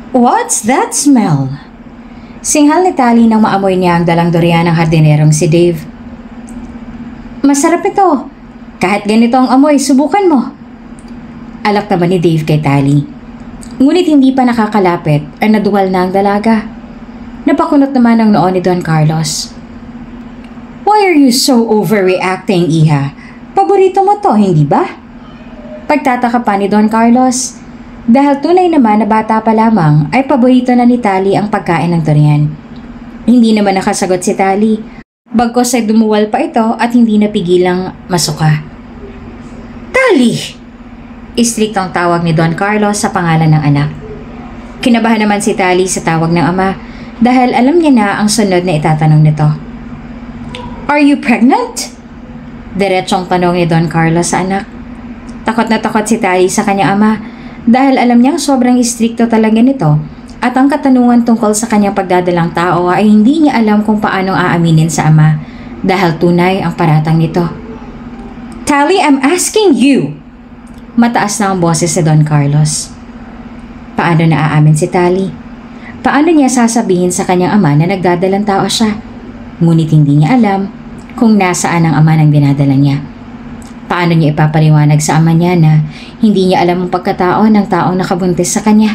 What's that smell? Singhal ni Tali nang maamoy niya ang dalang durian ng hardinerong si Dave. Masarap ito. Kahit ganito ang amoy, subukan mo. Alak naman ni Dave kay Tali. Ngunit hindi pa nakakalapit ay naduwal na ang dalaga. Napakunot naman ang noon ni Don Carlos. Why are you so overreacting, Iha? Paborito mo to, hindi ba? Pagtataka pa ni Don Carlos. Dahil tunay naman na bata pa lamang ay paborito na ni Tali ang pagkain ng durian. Hindi naman nakasagot si Tali. Bagkos ay dumuwal pa ito at hindi napigilang masuka. Tali! Istriktong tawag ni Don Carlos sa pangalan ng anak. Kinabahan naman si Tali sa tawag ng ama dahil alam niya na ang sunod na itatanong nito. Are you pregnant? Diretsong tanong ni Don Carlos sa anak. Takot na takot si Tali sa kanyang ama dahil alam niyang sobrang istrikto talaga nito at ang katanungan tungkol sa kanyang pagdadalang tao ay hindi niya alam kung paano aaminin sa ama dahil tunay ang paratang nito. Tali, I'm asking you! Mataas na ang boses si Don Carlos. Paano naaamin si Tali? Paano niya sasabihin sa kanyang ama na nagdadalang tao siya? Ngunit hindi niya alam kung nasaan ang ama ng dinadala niya. Paano niya ipapaliwanag sa ama niya na hindi niya alam ang pagkatao ng taong nakabuntis sa kanya?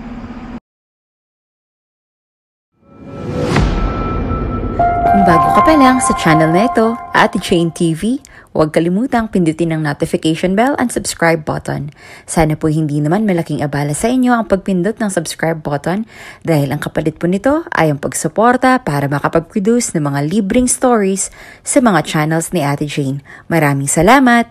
Kung bago ka pa lang sa channel na ito, Ate Jane TV, huwag kalimutang pindutin ang notification bell and subscribe button. Sana po hindi naman malaking abala sa inyo ang pagpindot ng subscribe button dahil ang kapalit po nito ay ang pagsuporta para makapag-produce ng mga libreng stories sa mga channels ni Ate Jane. Maraming salamat!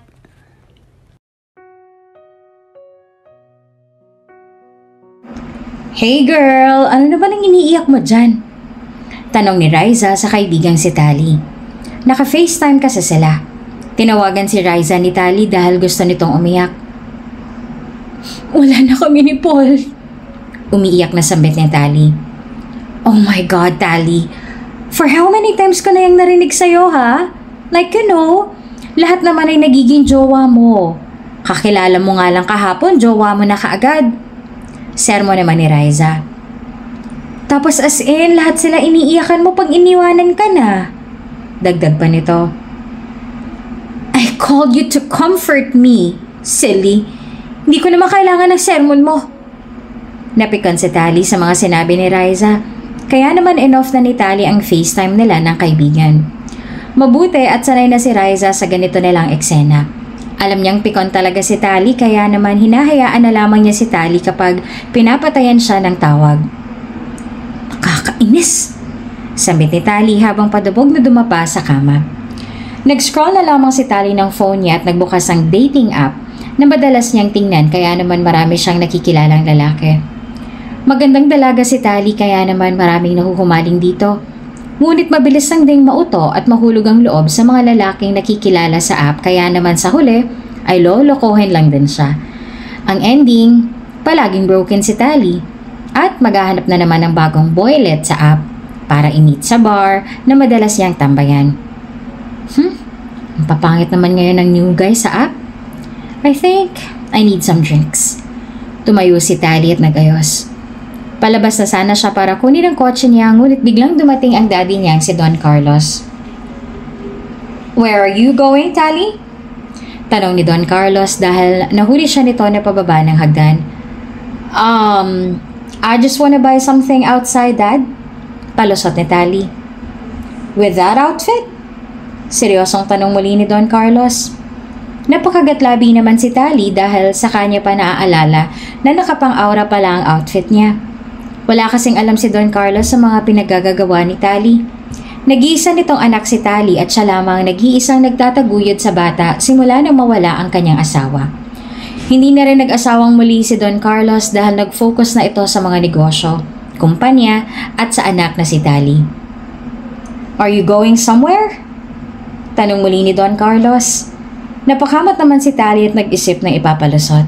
Hey girl, ano na ba nang iniiyak mo dyan? Tanong ni Riza sa kaibigang si Tali. Naka-FaceTime kasi sila. Tinawagan si Riza ni Tali dahil gusto nitong umiyak. Wala na kami ni Paul. Umiiyak na sambit ni Tali. Oh my God, Tali. For how many times ko na yung narinig sa'yo, ha? Like, you know, lahat naman ay nagiging jowa mo. Kakilala mo nga lang kahapon, jowa mo na kaagad. Sermo naman ni Riza. Tapos as in, lahat sila iniiyakan mo pag iniwanan ka na. Dagdag pa nito. I called you to comfort me, silly. Hindi ko naman kailangan ng sermon mo. Napikon si Tali sa mga sinabi ni Riza. Kaya naman enough na ni Tali ang FaceTime nila ng kaibigan. Mabuti at sanay na si Riza sa ganito nilang eksena. Alam niyang pikon talaga si Tali kaya naman hinahayaan na lamang niya si Tali kapag pinapatayan siya ng tawag. Nakakainis! Sambit ni Tali habang padubog na dumapa sa kama. Nag-scroll na lamang si Tali ng phone niya at nagbukas ang dating app na madalas niyang tingnan kaya naman marami siyang nakikilalang lalaki. Magandang dalaga si Tali kaya naman maraming nahuhumaling dito. Ngunit mabilis lang ding mauto at mahulog ang loob sa mga lalaking nakikilala sa app kaya naman sa huli ay lolokohin lang din siya. Ang ending, palaging broken si Tali at maghahanap na naman ng bagong boylet sa app para i-meet sa bar na madalas niyang tambayan. Ang papangit naman ngayon ng new guy sa app. I think I need some drinks. Tumayo si Tali at nagayos. Palabas na sana siya para kunin ang kotse niya ngunit biglang dumating ang daddy niyang si Don Carlos. Where are you going, Tali? Tanong ni Don Carlos dahil nahuli siya nito na pababa ng hagdan. I just wanna buy something outside, Dad. Palusot ni Tali. With that outfit? Seryosong tanong muli ni Don Carlos. Napakagatlabi naman si Tali dahil sa kanya pa naaalala na nakapang-aura pala ang outfit niya. Wala kasing alam si Don Carlos sa mga pinagagagawa ni Tali. Nag-iisa nitong anak si Tali at siya lamang nag-iisang nagtataguyod sa bata simula nang mawala ang kanyang asawa. Hindi na rin nag-asawang muli si Don Carlos dahil nag-focus na ito sa mga negosyo, kumpanya at sa anak na si Tali. Are you going somewhere? Tanong muli ni Don Carlos. Napakamot naman si Tali at nag-isip ng ipapalusot.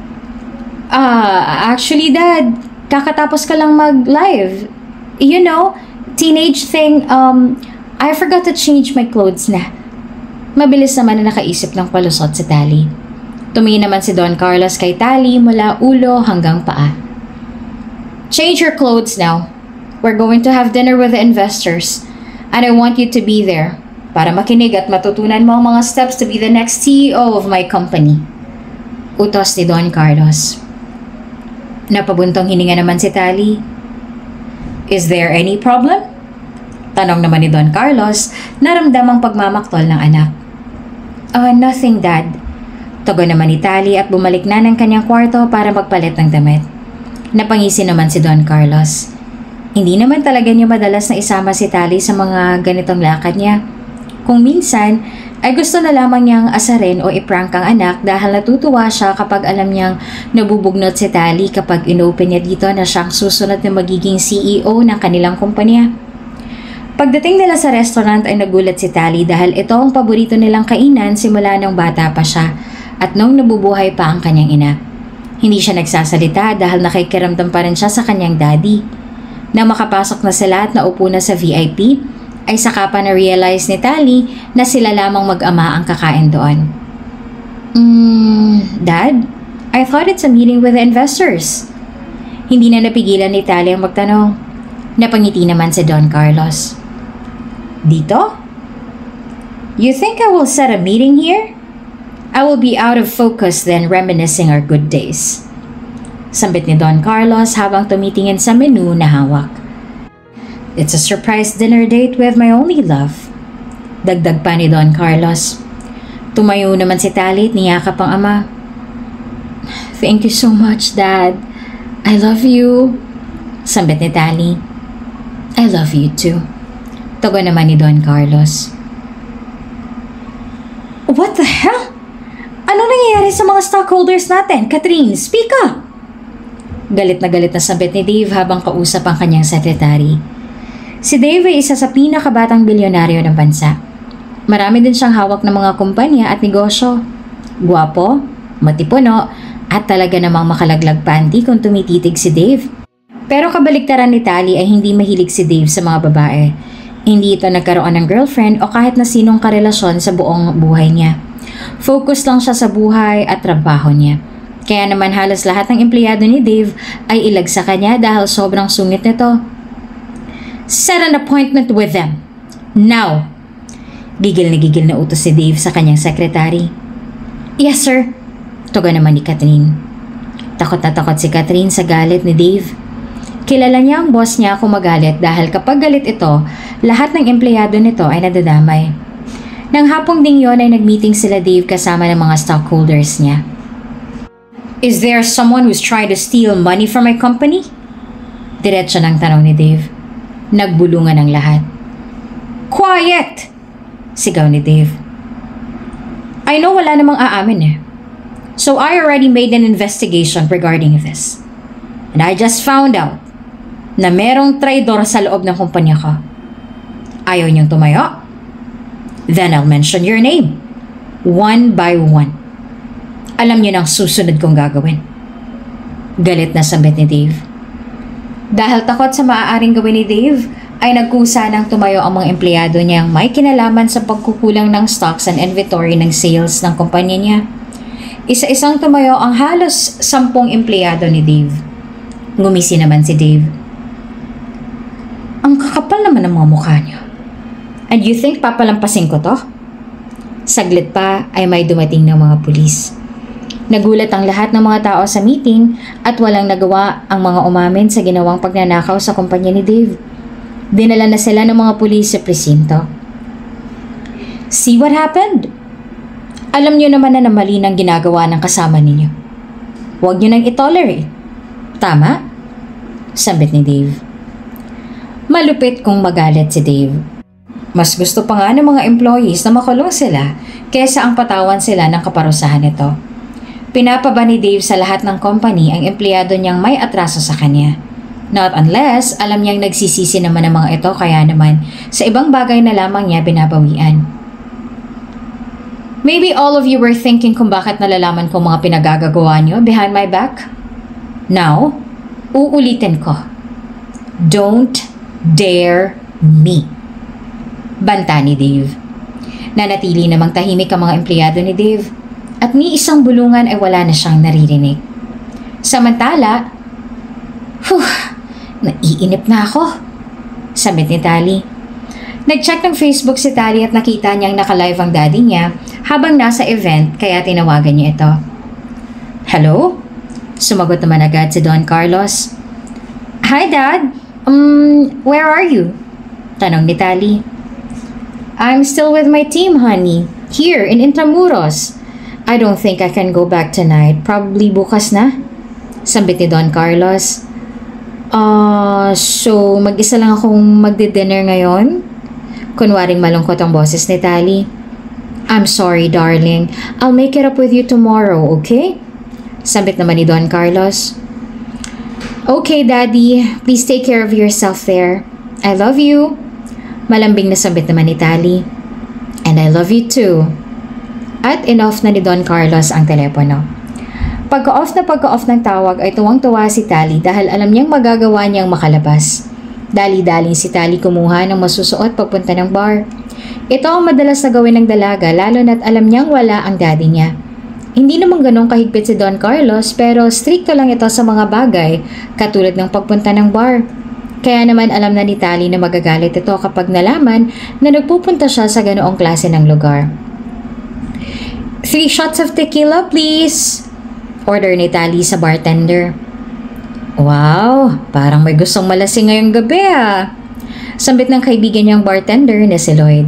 Actually Dad, kakatapos ka lang mag-live. You know, teenage thing, I forgot to change my clothes na. Mabilis naman na nakaisip ng palusot si Tali. Tumingin naman si Don Carlos kay Tali mula ulo hanggang paa. Change your clothes now. We're going to have dinner with the investors. And I want you to be there para makinig at matutunan mo ang mga steps to be the next CEO of my company. Utos ni Don Carlos. Napabuntong hininga naman si Tali. Is there any problem? Tanong naman ni Don Carlos, naramdamang pagmamaktol ng anak. Nothing, Dad. Tugon naman ni Tali at bumalik na ng kanyang kwarto para magpalit ng damit. Napangisi naman si Don Carlos. Hindi naman talaga niya madalas na isama si Tali sa mga ganitong lakad niya. Kung minsan, ay gusto na lamang niyang asarin o iprank ang anak dahil natutuwa siya kapag alam niyang nabubugnot si Tali kapag inopen niya dito na siyang susunod na magiging CEO ng kanilang kumpanya. Pagdating nila sa restaurant ay nagulat si Tali dahil ito ang paborito nilang kainan simula nung bata pa siya at nung nabubuhay pa ang kanyang ina. Hindi siya nagsasalita dahil nakikiramdam pa rin siya sa kanyang daddy. Nang makapasok na sila at naupo na sa VIP, ay saka pa na-realize ni Tali na sila lamang mag-ama ang kakain doon. Dad, I thought it's a meeting with the investors. Hindi na napigilan ni Tali ang magtanong. Napangiti naman si Don Carlos. Dito? You think I will set a meeting here? I will be out of focus then reminiscing our good days. Sambit ni Don Carlos habang tumitingin sa menu na hawak. It's a surprise dinner date with my only love. Dagdag pa ni Don Carlos. Tumayo naman si Tali at niyakap ang ama. Thank you so much, Dad. I love you. Sambit ni Tali. I love you too. Tugon naman ni Don Carlos. What the hell? Ano nangyayari sa mga stockholders natin? Catherine, speak up! Galit na sambit ni Dave habang kausap ang kanyang sekretary. Si Dave ay isa sa pinakabatang bilyonaryo ng bansa. Marami din siyang hawak ng mga kumpanya at negosyo. Guwapo, matipuno, at talaga namang makalaglag panty kung tumititig si Dave. Pero kabaliktaran ni Tali ay hindi mahilig si Dave sa mga babae. Hindi ito nagkaroon ng girlfriend o kahit na sinong karelasyon sa buong buhay niya. Focus lang siya sa buhay at trabaho niya. Kaya naman halos lahat ng empleyado ni Dave ay ilag sa kanya dahil sobrang sungit nito. Set an appointment with them. Now! Gigil na utos si Dave sa kanyang sekretary. Yes, sir. Tugon naman ni Catherine. Takot na takot si Catherine sa galit ni Dave. Kilala niya ang boss niya kung magalit dahil kapag galit ito, lahat ng empleyado nito ay nadadamay. Nang hapong ding yon ay nagmeeting sila Dave kasama ng mga stockholders niya. Is there someone who's trying to steal money from my company? Diretso ng tanong ni Dave. Nagbulungan ang lahat. Quiet! Sigaw ni Dave. I know wala namang aamin eh. So I already made an investigation regarding this. And I just found out na merong traidor sa loob ng kumpanya ko. Ayaw niyong tumayo? Then I'll mention your name. One by one. Alam niyo nang susunod kong gagawin. Galit na sambit ni Dave. Dahil takot sa maaaring gawin ni Dave, ay nagkusa ng tumayo ang mga empleyado niyang may kinalaman sa pagkukulang ng stocks and inventory ng sales ng kumpanya niya. Isa-isang tumayo ang halos 10 empleyado ni Dave. Ngumisi naman si Dave. Ang kakapal naman ng mga mukha niyo. And you think papalampasin ko to? Saglit pa ay may dumating ng mga pulis. Nagulat ang lahat ng mga tao sa meeting at walang nagawa ang mga umamin sa ginawang pagnanakaw sa kumpanya ni Dave. Dinala na sila ng mga pulis sa presinto. See what happened? Alam niyo naman na mali ng ginagawa ng kasama ninyo. Huwag niyo nang itolerate. Tama? Sambit ni Dave. Malupit kung magalit si Dave. Mas gusto pa nga ng mga employees na makulong sila kaysa ang patawan sila ng kaparusahan nito. Pinapaba ni Dave sa lahat ng company ang empleyado niyang may atraso sa kanya. Not unless alam niyang nagsisisi naman ng mga ito kaya naman sa ibang bagay na lamang niya binabawian. Maybe all of you were thinking kung bakit nalalaman ko mga pinagagagawa niyo behind my back? Now, uulitin ko. Don't dare me. Banta ni Dave. Nanatili namang tahimik ang mga empleyado ni Dave at ni isang bulungan ay wala na siyang naririnig. Samantala, Naiinip na ako, sabi ni Tali. Nag-check ng Facebook si Tali at nakita niyang naka-live ang daddy niya habang nasa event kaya tinawagan niya ito. Hello? Sumagot naman agad si Don Carlos. Hi Dad, where are you? Tanong ni Tali. I'm still with my team, honey. Here in Intramuros. I don't think I can go back tonight. Probably bukas na. Sambit ni Don Carlos. So mag-isa lang akong magdi-dinner ngayon? Kunwaring malungkot ang boses ni Tali. I'm sorry, darling. I'll make it up with you tomorrow, okay? Sambit naman ni Don Carlos. Okay, Daddy. Please take care of yourself there. I love you. Malambing na sambit naman ni Tali. And I love you too. At in-off na ni Don Carlos ang telepono. Pagka-off ng tawag ay tuwang-tuwa si Tali dahil alam niyang magagawa niyang makalabas. Dali-daling si Tali kumuha ng masusuot pagpunta ng bar. Ito ang madalas na gawin ng dalaga lalo na't alam niyang wala ang daddy niya. Hindi naman ganong kahigpit si Don Carlos pero stricto lang ito sa mga bagay katulad ng pagpunta ng bar. Kaya naman alam na ni Tali na magagalit ito kapag nalaman na nagpupunta siya sa ganoong klase ng lugar. 3 shots of tequila, please! Order ni Tali sa bartender. Wow, parang may gustong malasing ngayong gabi ah. Sambit ng kaibigan niyang bartender na si Lloyd.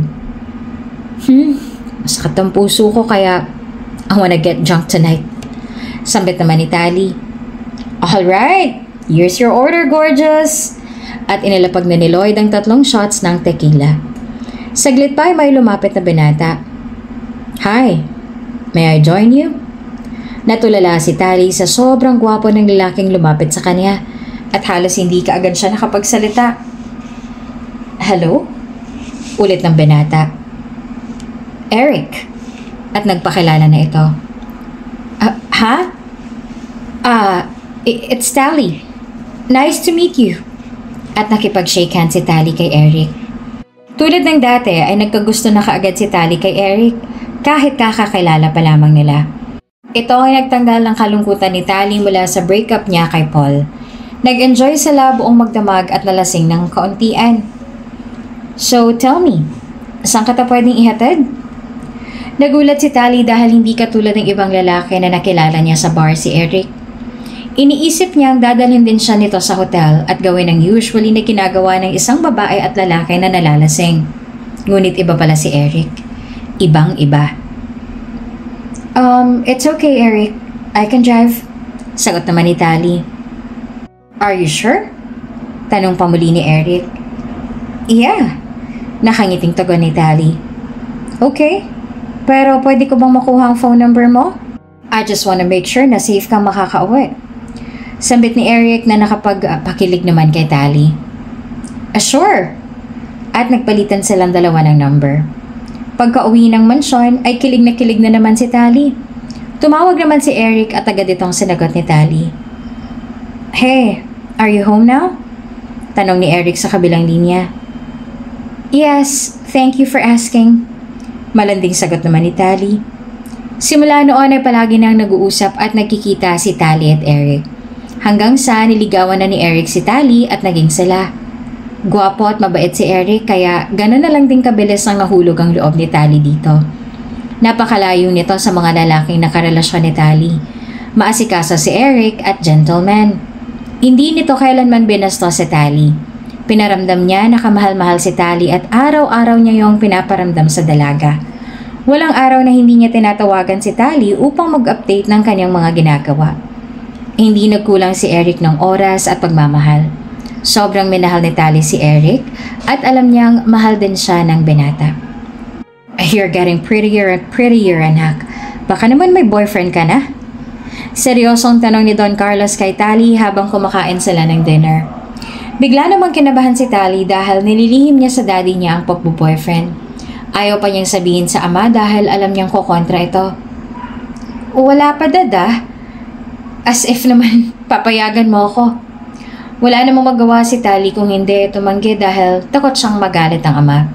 Masakit ang puso ko kaya I wanna get drunk tonight. Sambit naman ni Tali. Alright, here's your order, gorgeous. At inilapag na ni Lloyd ang 3 shots ng tequila. Saglit pa ay may lumapit na binata. Hi, may I join you? Natulala si Tali sa sobrang gwapo ng lalaking lumapit sa kanya at halos hindi kaagad siya nakapagsalita. Hello? Ulit ng binata. Eric. At nagpakilala na ito. Ha? It's Tali. Nice to meet you. At nakipag-shake hand si Tali kay Eric. Tulad ng dati ay nagkagusto na kaagad si Tali kay Eric kahit kakakilala pa lamang nila. Ito ay nagtanggal ng kalungkutan ni Tali mula sa breakup niya kay Paul. Nag-enjoy sila buong magdamag at nalasing ng kauntian. So tell me, saan ka ta pwedeng ihatid? Nagulat si Tali dahil hindi katulad ng ibang lalaki na nakilala niya sa bar si Eric. Iniisip niyang dadalhin din siya nito sa hotel at gawin ang usually na ginagawa ng isang babae at lalaki na nalalasing. Ngunit iba pala si Eric. Ibang-iba. It's okay, Eric. I can drive. Sagot naman ni Tali. Are you sure? Tanong pamuli ni Eric. Yeah. Nakangiting tugon ni Tali. Okay. Pero pwede ko bang makuha ang phone number mo? I just wanna make sure na safe kang makakauwi. Sambit ni Eric na nakapagpakilig naman kay Tali. Sure. At nagpalitan silang dalawa ng number. Pagka-uwi ng mansyon ay kilig na naman si Tali. Tumawag naman si Eric at agad itong sinagot ni Tali. Hey, are you home now? Tanong ni Eric sa kabilang linya. Yes, thank you for asking. Malanding sagot naman ni Tali. Simula noon ay palagi nang nag-uusap at nagkikita si Tali at Eric. Hanggang sa niligawan na ni Eric si Tali at naging sila. Gwapo at mabait si Eric kaya gano'n na lang din kabilis ang nahulog ang loob ni Tali dito. Napakalayo nito sa mga lalaking nakarelasyon ni Tali. Maasikaso si Eric at gentleman. Hindi nito kailanman binastos si Tali. Pinaramdam niya na kamahal-mahal si Tali at araw-araw niya yung pinaparamdam sa dalaga. Walang araw na hindi niya tinatawagan si Tali upang mag-update ng kanyang mga ginagawa. Hindi nagkulang si Eric ng oras at pagmamahal. Sobrang minahal ni Tali si Eric at alam niyang mahal din siya ng binata. You're getting prettier and prettier, anak. Baka naman may boyfriend ka na? Seryosong tanong ni Don Carlos kay Tali habang kumakain sila ng dinner. Bigla namang kinabahan si Tali dahil nililihim niya sa daddy niya ang pagbo-boyfriend. Ayaw pa niyang sabihin sa ama dahil alam niyang kukontra ito. Wala pa dada. As if naman papayagan mo ako. Wala namang magawa si Tali kung hindi tumanggi dahil takot siyang magalit ang ama.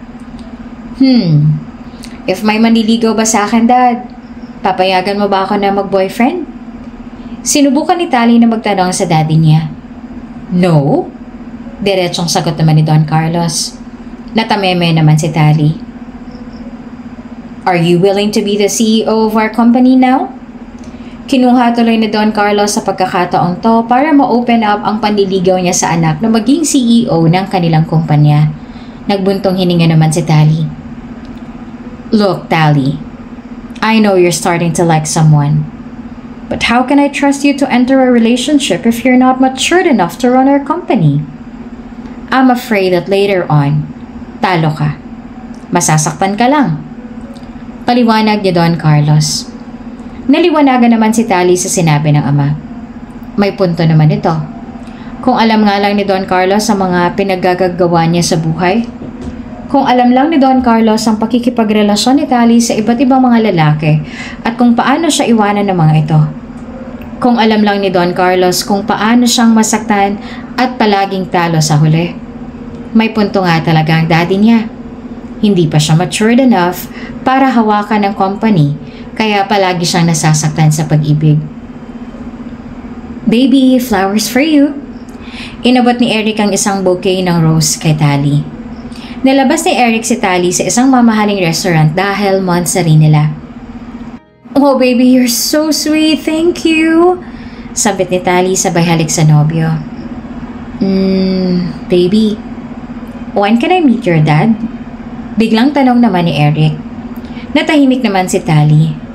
If may manliligaw ba sa akin, Dad, papayagan mo ba ako na mag-boyfriend? Sinubukan ni Tali na magtanong sa daddy niya. No? Diretsong sagot naman ni Don Carlos. Natameme naman si Tally. Are you willing to be the CEO of our company now? Kinuha tuloy ni Don Carlos sa pagkakataong to para ma-open up ang panliligaw niya sa anak na maging CEO ng kanilang kumpanya. Nagbuntong hininga naman si Tally. Look, Tally, I know you're starting to like someone. But how can I trust you to enter a relationship if you're not matured enough to run our company? I'm afraid that later on, talo ka. Masasaktan ka lang. Paliwanag ni Don Carlos. Naliwanagan naman si Tally sa sinabi ng ama. May punto naman ito. Kung alam nga lang ni Don Carlos ang mga pinaggagawa niya sa buhay, kung alam lang ni Don Carlos ang pakikipagrelasyon ni Tally sa iba't ibang mga lalaki at kung paano siya iwanan ng mga ito. Kung alam lang ni Don Carlos kung paano siyang masaktan at palaging talo sa huli. May punto nga talaga ang daddy niya. Hindi pa siya matured enough para hawakan ng company, kaya palagi siyang nasasaktan sa pag-ibig. Baby, flowers for you. Inabot ni Eric ang isang bouquet ng rose kay Tally. Nilabas ni Eric si Tally sa isang mamahaling restaurant dahil monthsary nila. Oh baby, you're so sweet, thank you. Sabit ni Tally sabay halik sa nobyo. Baby, when can I meet your dad? Biglang tanong naman ni Eric. Natahimik naman si Tally.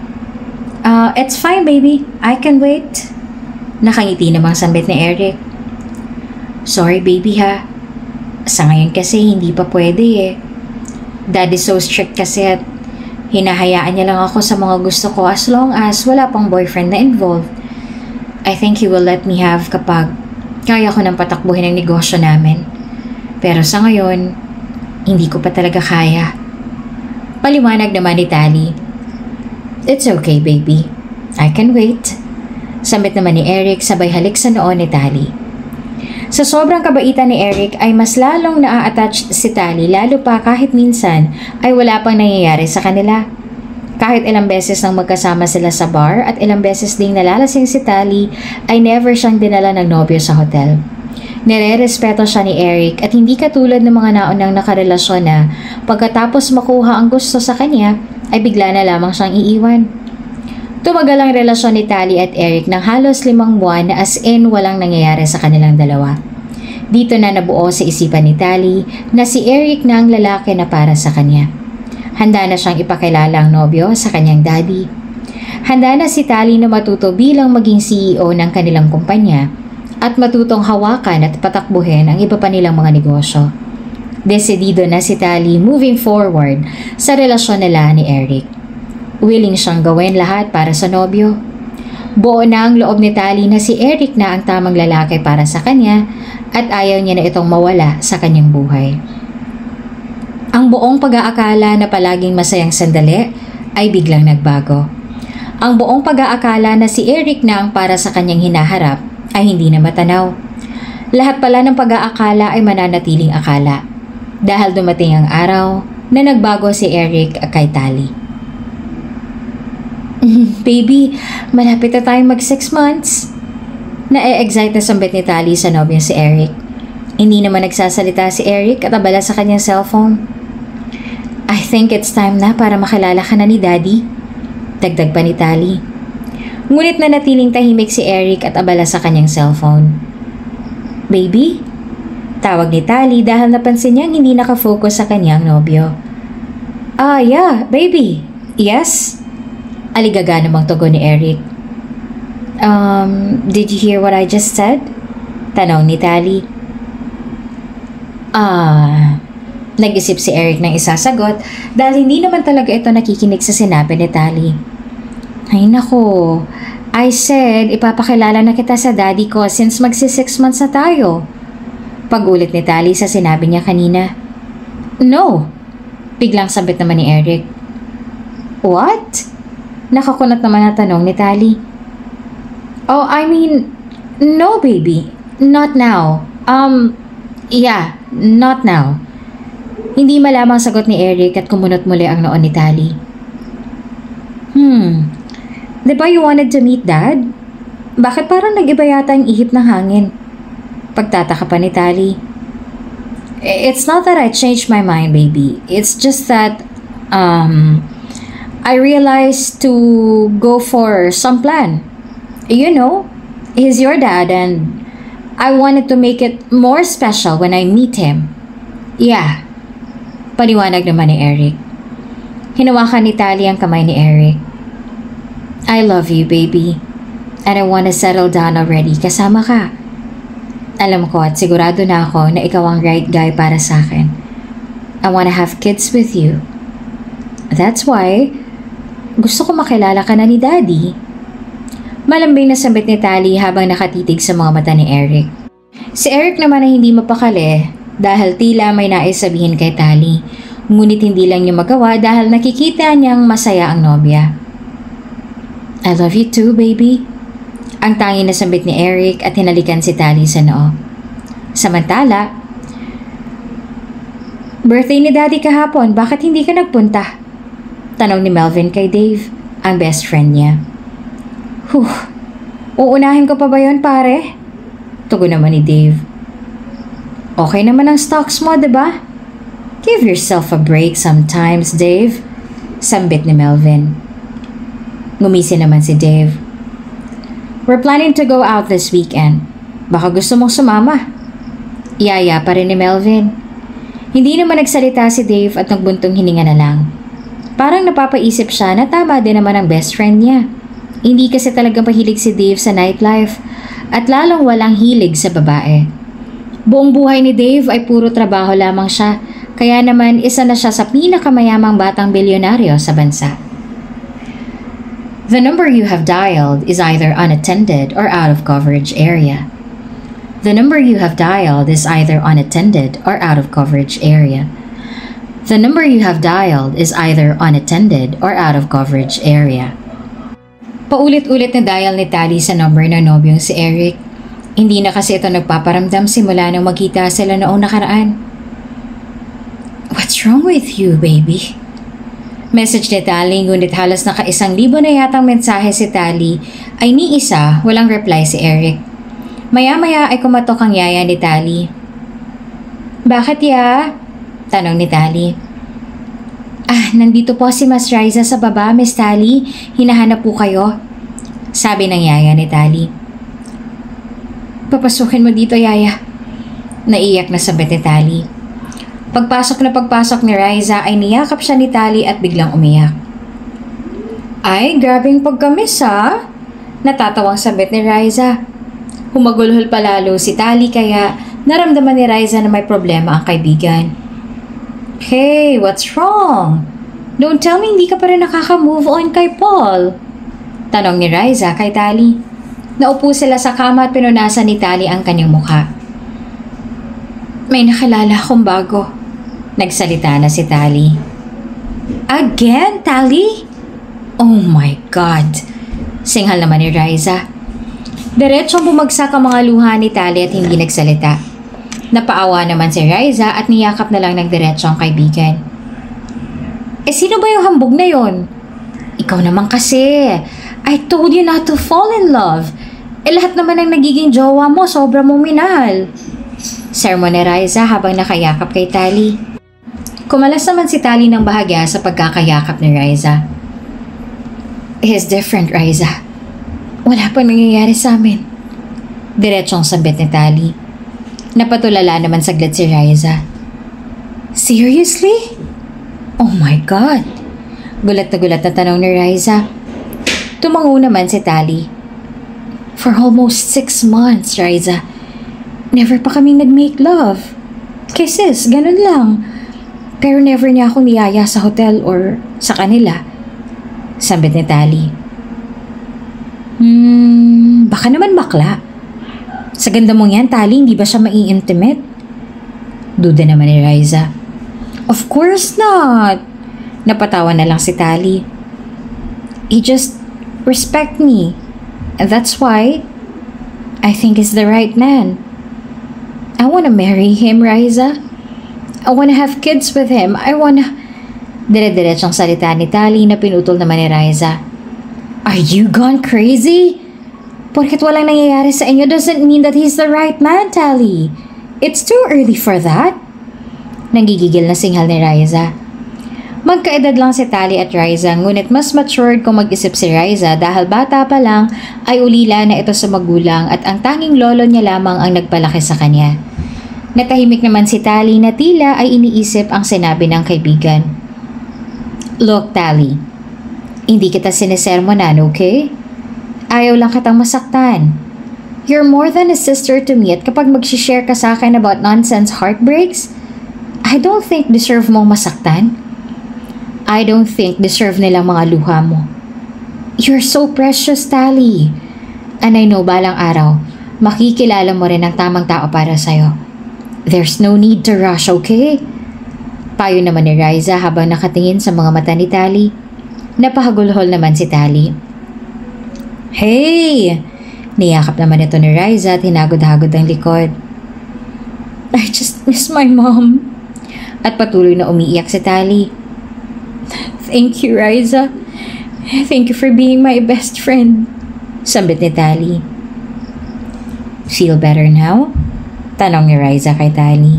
It's fine baby, I can wait. Nakangiti namang sambit ni Eric. Sorry baby ha. Sa ngayon kasi hindi pa pwede eh. Dad is so strict kasi at hinahayaan niya lang ako sa mga gusto ko as long as wala pang boyfriend na involved. I think he will let me have kapag kaya ko nang patakbuhin ang negosyo namin. Pero sa ngayon, hindi ko pa talaga kaya. Paliwanag naman ni Tally. It's okay baby, I can wait. Sambit naman ni Eric sabay halik sa noon ni Tally. Sa sobrang kabaitan ni Eric ay mas lalong naa-attach si Tally lalo pa kahit minsan ay wala pang nangyayari sa kanila. Kahit ilang beses nang magkasama sila sa bar at ilang beses ding nalalasing si Tally ay never siyang dinala ng nobyo sa hotel. Nire-respeto siya ni Eric at hindi katulad ng mga naunang nakarelasyon na pagkatapos makuha ang gusto sa kanya ay bigla na lamang siyang iiwan. Tumagal ang relasyon ni Tally at Eric ng halos 5 buwan na as in walang nangyayari sa kanilang dalawa. Dito na nabuo sa isipan ni Tally na si Eric na ang lalaki na para sa kanya. Handa na siyang ipakilala ang nobyo sa kanyang daddy. Handa na si Tally na matuto bilang maging CEO ng kanilang kumpanya at matutong hawakan at patakbuhin ang iba pa nilang mga negosyo. Desidido na si Tally moving forward sa relasyon nila ni Eric. Willing siyang gawin lahat para sa nobyo. Buo na ang loob ni Tally na si Eric na ang tamang lalaki para sa kanya at ayaw niya na itong mawala sa kanyang buhay. Ang buong pag-aakala na palaging masayang sandali ay biglang nagbago. Ang buong pag-aakala na si Eric na ang para sa kanyang hinaharap ay hindi na matanaw. Lahat pala ng pag-aakala ay mananatiling akala dahil dumating ang araw na nagbago si Eric kay Tally. Baby, malapit na tayong mag 6 months. Na-excite na sambit ni Tally sa nobya si Eric. Hindi naman nagsasalita si Eric at abala sa kanyang cellphone. I think it's time na para makilala ka na ni Daddy. Dagdag pa ni Tally. Ngunit nanatiling tahimik si Eric at abala sa kanyang cellphone. Baby? Tawag ni Tally dahil napansin niyang hindi nakafocus sa kanyang nobyo. Yeah, baby. Yes? Aligaga namang tugon ni Eric. Did you hear what I just said? Tanong ni Tally. Nag-isip si Eric ng isasagot dahil hindi naman talaga ito nakikinig sa sinabi ni Tally. Ay nako, I said ipapakilala na kita sa daddy ko since magsi 6 months na tayo. Pag-ulit ni Tally sa sinabi niya kanina. No, biglang sabit naman ni Eric. What? Nakakunat naman na tanong ni Tally. Oh, I mean, no baby, not now. Yeah, not now. Hindi malamang sagot ni Eric at kumunot muli ang noon ni Tally. Di ba you wanted to meet Dad? Bakit parang nag-iba yata ang ihip ng hangin? Pagtataka pa ni Tali. It's not that I changed my mind, baby. It's just that, I realized to go for some plan. You know, he's your dad and I wanted to make it more special when I meet him. Yeah. Paliwanag naman ni Eric. Hinawakan ni Tali ang kamay ni Eric. I love you, baby. And I wanna settle down already kasama ka. Alam ko at sigurado na ako na ikaw ang right guy para sa akin. I wanna have kids with you. That's why, gusto ko makilala ka na ni Daddy. Malambing na sambit ni Tali habang nakatitig sa mga mata ni Eric. Si Eric naman ay hindi mapakali dahil tila may nais sabihin kay Tali. Ngunit hindi lang niya magawa dahil nakikita niyang masaya ang nobya. I love you too, baby. Ang tangi na sambit ni Eric at hinalikan si Tali sa noo. Samantala, birthday ni Daddy kahapon, bakit hindi ka nagpunta? Tanong ni Melvin kay Dave, ang best friend niya. Uunahin ko pa ba yun, pare? Tugon naman ni Dave. Okay naman ang stocks mo, diba? Give yourself a break sometimes, Dave. Sambit ni Melvin. Ngumisi naman si Dave. We're planning to go out this weekend. Baka gusto mong sumama. Iyaya pa rin ni Melvin. Hindi naman nagsalita si Dave at nagbuntong hininga na lang. Parang napapaisip siya na tama din naman ang best friend niya. Hindi kasi talagang mahilig si Dave sa nightlife at lalong walang hilig sa babae. Buong buhay ni Dave ay puro trabaho lamang siya, kaya naman isa na siya sa pinakamayamang batang bilyonaryo sa bansa. The number you have dialed is either unattended or out of coverage area. The number you have dialed is either unattended or out of coverage area. The number you have dialed is either unattended or out of coverage area. Paulit-ulit na dial ni Tali sa number na nobyong si Eric. Hindi na kasi ito nagpaparamdam simula nang magkita sila noong nakaraan. What's wrong with you, baby? Message ni Tali, ngunit halos naka-1,000 na yatang mensahe si Tali ay ni isa walang reply si Eric. Maya-maya ay kumatok ang yaya ni Tali. Bakit ya? Tanong ni Tali. Nandito po si Mas Riza sa baba, Miss Tali. Hinahanap po kayo. Sabi ng yaya ni Tali. Papasukin mo dito, yaya. Naiyak na sabit ni Tali. Pagpasok ni Riza ay niyakap siya ni Tali at biglang umiyak. Ay, grabing pagkamis ha? Natatawang sabit ni Riza. Humagulhol palalo si Tali kaya naramdaman ni Riza na may problema ang kaibigan. Hey, what's wrong? Don't tell me hindi ka pa rin nakaka-move on kay Paul. Tanong ni Riza kay Tali. Naupo sila sa kama at pinunasan ni Tali ang kanyang mukha. May nakilala akong bago. Nagsalita na si Tali. Again, Tali? Oh my God! Singhal naman ni Riza. Diretsong bumagsak ang mga luha ni Tali at hindi nagsalita. Napaawa naman si Riza at niyakap na lang ng diretso ang kaibigan. Sino ba yung hambog na yon? Ikaw naman kasi. I told you not to fall in love. Lahat naman ng nagiging jowa mo, sobra mong minahal. Sermon ni Riza habang nakayakap kay Tali. Kumalas naman si Tali ng bahagya sa pagkakayakap ni Riza. He's different, Riza. Wala pang nangyayari sa amin. Diretsong sabit ni Tali. Napatulala naman saglit si Riza. Seriously? Oh my God! Gulat na tanong ni Riza. Tumango naman si Tali. For almost 6 months, Riza. Never pa kaming nag-make love. Kisses, ganun lang. Pero never niya akong niyaya sa hotel or sa kanila. Sambit ni Tali. Baka naman bakla. Sa ganda mong yan, Tali, hindi ba siya mai-intimate? Duda naman ni Riza. Of course not. Napatawa na lang si Tali. He just respect me. And that's why I think he's the right man. I wanna marry him, Riza. I wanna have kids with him. I wanna... Dire-diretsong salita ni Tali na pinutol naman ni Riza. Are you gone crazy? Porket walang nangyayari sa inyo doesn't mean that he's the right man, Tally. It's too early for that. Nanggigigil na singhal ni Riza. Magkaedad lang si Tally at Riza, ngunit mas matured kung mag-isip si Riza dahil bata pa lang ay ulila na ito sa magulang at ang tanging lolo niya lamang ang nagpalaki sa kanya. Natahimik naman si Tally na tila ay iniisip ang sinabi ng kaibigan. Look, Tally, hindi kita sinisermonan, okay? Ayaw lang kitang masaktan. You're more than a sister to me at kapag mag-share ka sa akin about nonsense heartbreaks, I don't think deserve mong masaktan. I don't think deserve nilang mga luha mo. You're so precious, Tally. And I know balang araw, makikilala mo rin ang tamang tao para sa'yo. There's no need to rush, okay? Payo naman ni Riza habang nakatingin sa mga mata ni Tally. Napahagulhol naman si Tally. Hey! Niyakap naman ito ni Riza at hinagod-hagod ang likod. I just miss my mom. At patuloy na umiiyak si Tally. Thank you, Riza. Thank you for being my best friend. Sambit ni Tally. Feel better now? Tanong ni Riza kay Tally.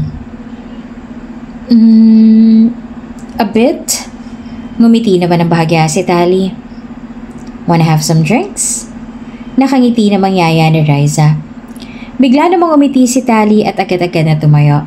A bit. Ngumiti naman ang bahagya si Tally. Wanna have some drinks? Nakangiti namang yaya ni Riza. Bigla namang umiti si Tally at agad-agad na tumayo.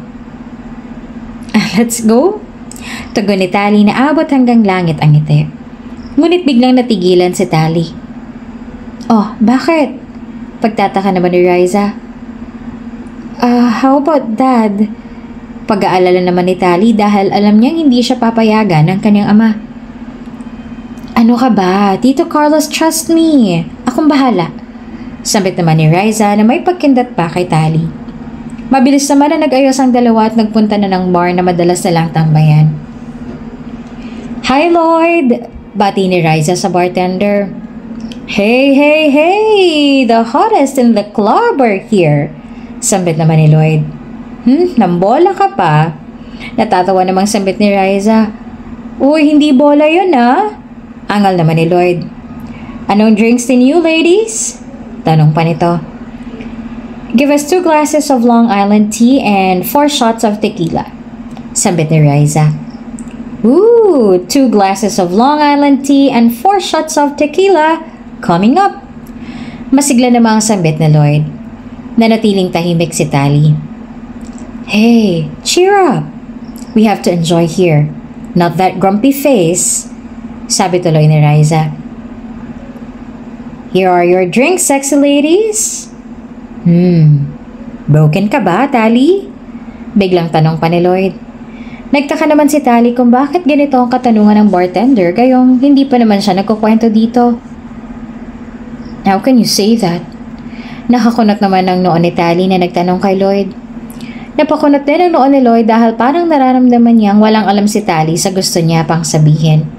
Let's go? Tugon ni Tally na abot hanggang langit ang ngiti. Ngunit biglang natigilan si Tally. Oh, bakit? Pagtataka naman ni Riza. How about Dad? Pag-aalala naman ni Tally dahil alam niyang hindi siya papayagan ng kanyang ama. Ano ka ba? Tito Carlos, trust me. Akong bahala. Sambit naman ni Riza na may pagkindat pa kay Tally. Mabilis naman na nag-ayos ang dalawa at nagpunta na ng bar na madalas na lang tambayan. Hi, Lloyd! Bati ni Riza sa bartender. Hey, hey, hey! The hottest in the club are here! Sambit naman ni Lloyd. Nambola ka pa? Natatawa namang sambit ni Riza. Uy, hindi bola yun Angal naman ni Lloyd. Anong drinks din you, ladies? Tanong pa nito. Give us 2 glasses of Long Island tea and 4 shots of tequila. Sambit ni Riza. Ooh, 2 glasses of Long Island tea and 4 shots of tequila coming up. Masigla namang sambit ni Lloyd. Nanatiling tahimik si Tally. Hey, cheer up. We have to enjoy here. Not that grumpy face. Sabi tuloy ni Riza. Here are your drinks, sexy ladies. Broken ka ba, Tally? Biglang tanong pa ni Lloyd. Nagtaka naman si Tally kung bakit ganito ang katanungan ng bartender gayong hindi pa naman siya nagkukwento dito. How can you say that? Nakakunot naman ang noon ni Tally na nagtanong kay Lloyd. Napakunot din ang noon ni Lloyd dahil parang nararamdaman niyang walang alam si Tally sa gusto niya pang sabihin.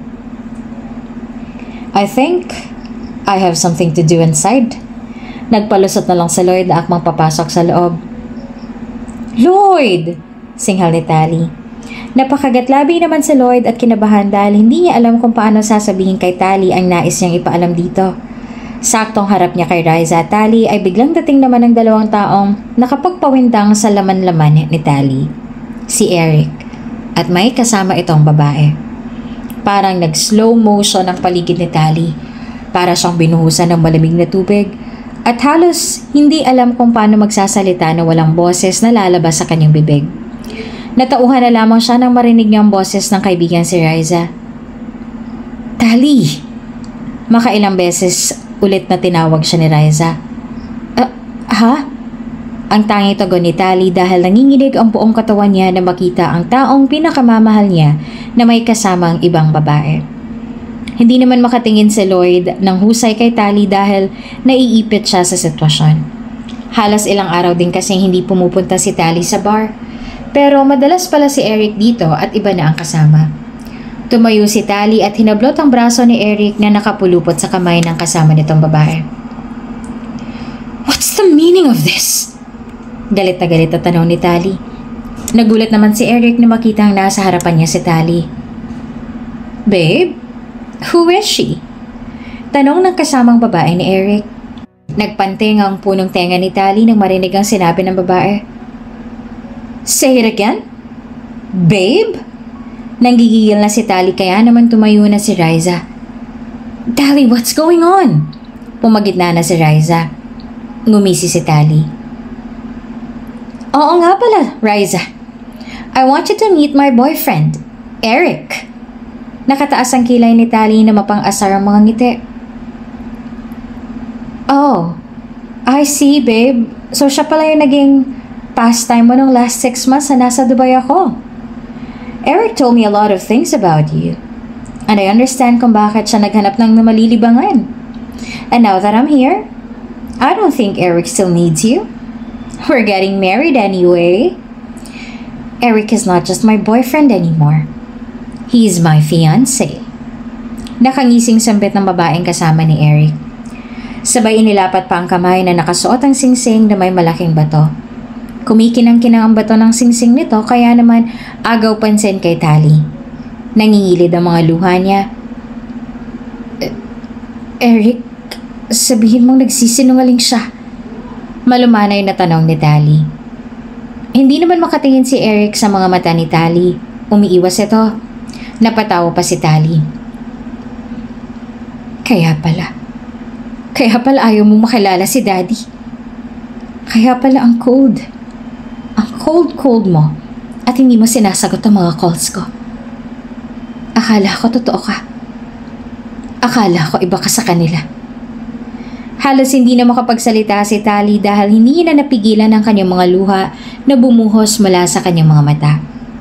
I think I have something to do inside. Nagpalusot na lang si Lloyd na akmang papasok sa loob. Lloyd! Singhal ni Tally. Napakagatlabi naman si Lloyd at kinabahan dahil hindi niya alam kung paano sasabihin kay Tally ang nais niyang ipaalam dito. Saktong harap niya kay Riza at Tally ay biglang dating naman ng 2 taong nakapagpawindang sa laman-laman ni Tally. Si Eric. At may kasama itong babae. Parang nag-slow motion ang paligid ni Tally. Para siyang binuhusan ng malamig na tubig. At halos hindi alam kung paano magsasalita na walang boses na lalabas sa kanyang bibig. Natauhan na lamang siya nang marinig niya ang boses ng kaibigan si Riza. Tally! Makailang beses ulit na tinawag siya ni Riza. Ha? Ang tanging tugon ni Tally dahil nanginginig ang buong katawan niya na makita ang taong pinakamamahal niya na may kasamang ibang babae. Hindi naman makatingin si Lloyd ng husay kay Tally dahil naiipit siya sa sitwasyon. Halos ilang araw din kasi hindi pumupunta si Tally sa bar. Pero madalas pala si Eric dito at iba na ang kasama. Tumayo si Tally at hinablot ang braso ni Eric na nakapulupot sa kamay ng kasama nitong babae. What's the meaning of this? Galit na tanong ni Tally. Nagulat naman si Eric na makita ang nasa harapan niya si Tally. Babe, who is she? Tanong ng kasamang babae ni Eric. Nagpanting ang punong tenga ni Tali nang marinig ang sinabi ng babae. Say it again? Babe? Nanggigigil na si Tali kaya naman tumayo na si Riza. Tali, what's going on? Pumagitna na si Riza. Ngumisi si Tali. Oo nga pala, Riza. I want you to meet my boyfriend, Eric. Nakataas ang kilay ni Tali na mapang-asar ang mga ngiti. Oh, I see, babe. So siya pala yung naging pastime mo nung last 6 months na nasa Dubai ako. Eric told me a lot of things about you. And I understand kung bakit siya naghanap ng malilibangan. And now that I'm here, I don't think Eric still needs you. We're getting married anyway. Eric is not just my boyfriend anymore. He's my fiancé. Nakangising sambit ng babaeng kasama ni Eric. Sabay inilapat pa ang kamay na nakasuot ang singsing na may malaking bato. Kumikinang-kinang ang bato ng singsing nito kaya naman agaw pansin kay Tali. Nangingilid ang mga luha niya. Eric, sabihin mong nagsisinungaling siya. Malumanay na tanong ni Tali. Hindi naman makatingin si Eric sa mga mata ni Tali. Umiiwas ito. Napatawa pa si Tali. Kaya pala ayaw mo makilala si Daddy. Kaya pala ang cold. Ang cold mo. At hindi mo sinasagot ang mga calls ko. Akala ko totoo ka. Akala ko iba ka sa kanila. Halos hindi na makapagsalita si Tali dahil hindi na napigilan ang kanyang mga luha na bumuhos mula sa kanyang mga mata.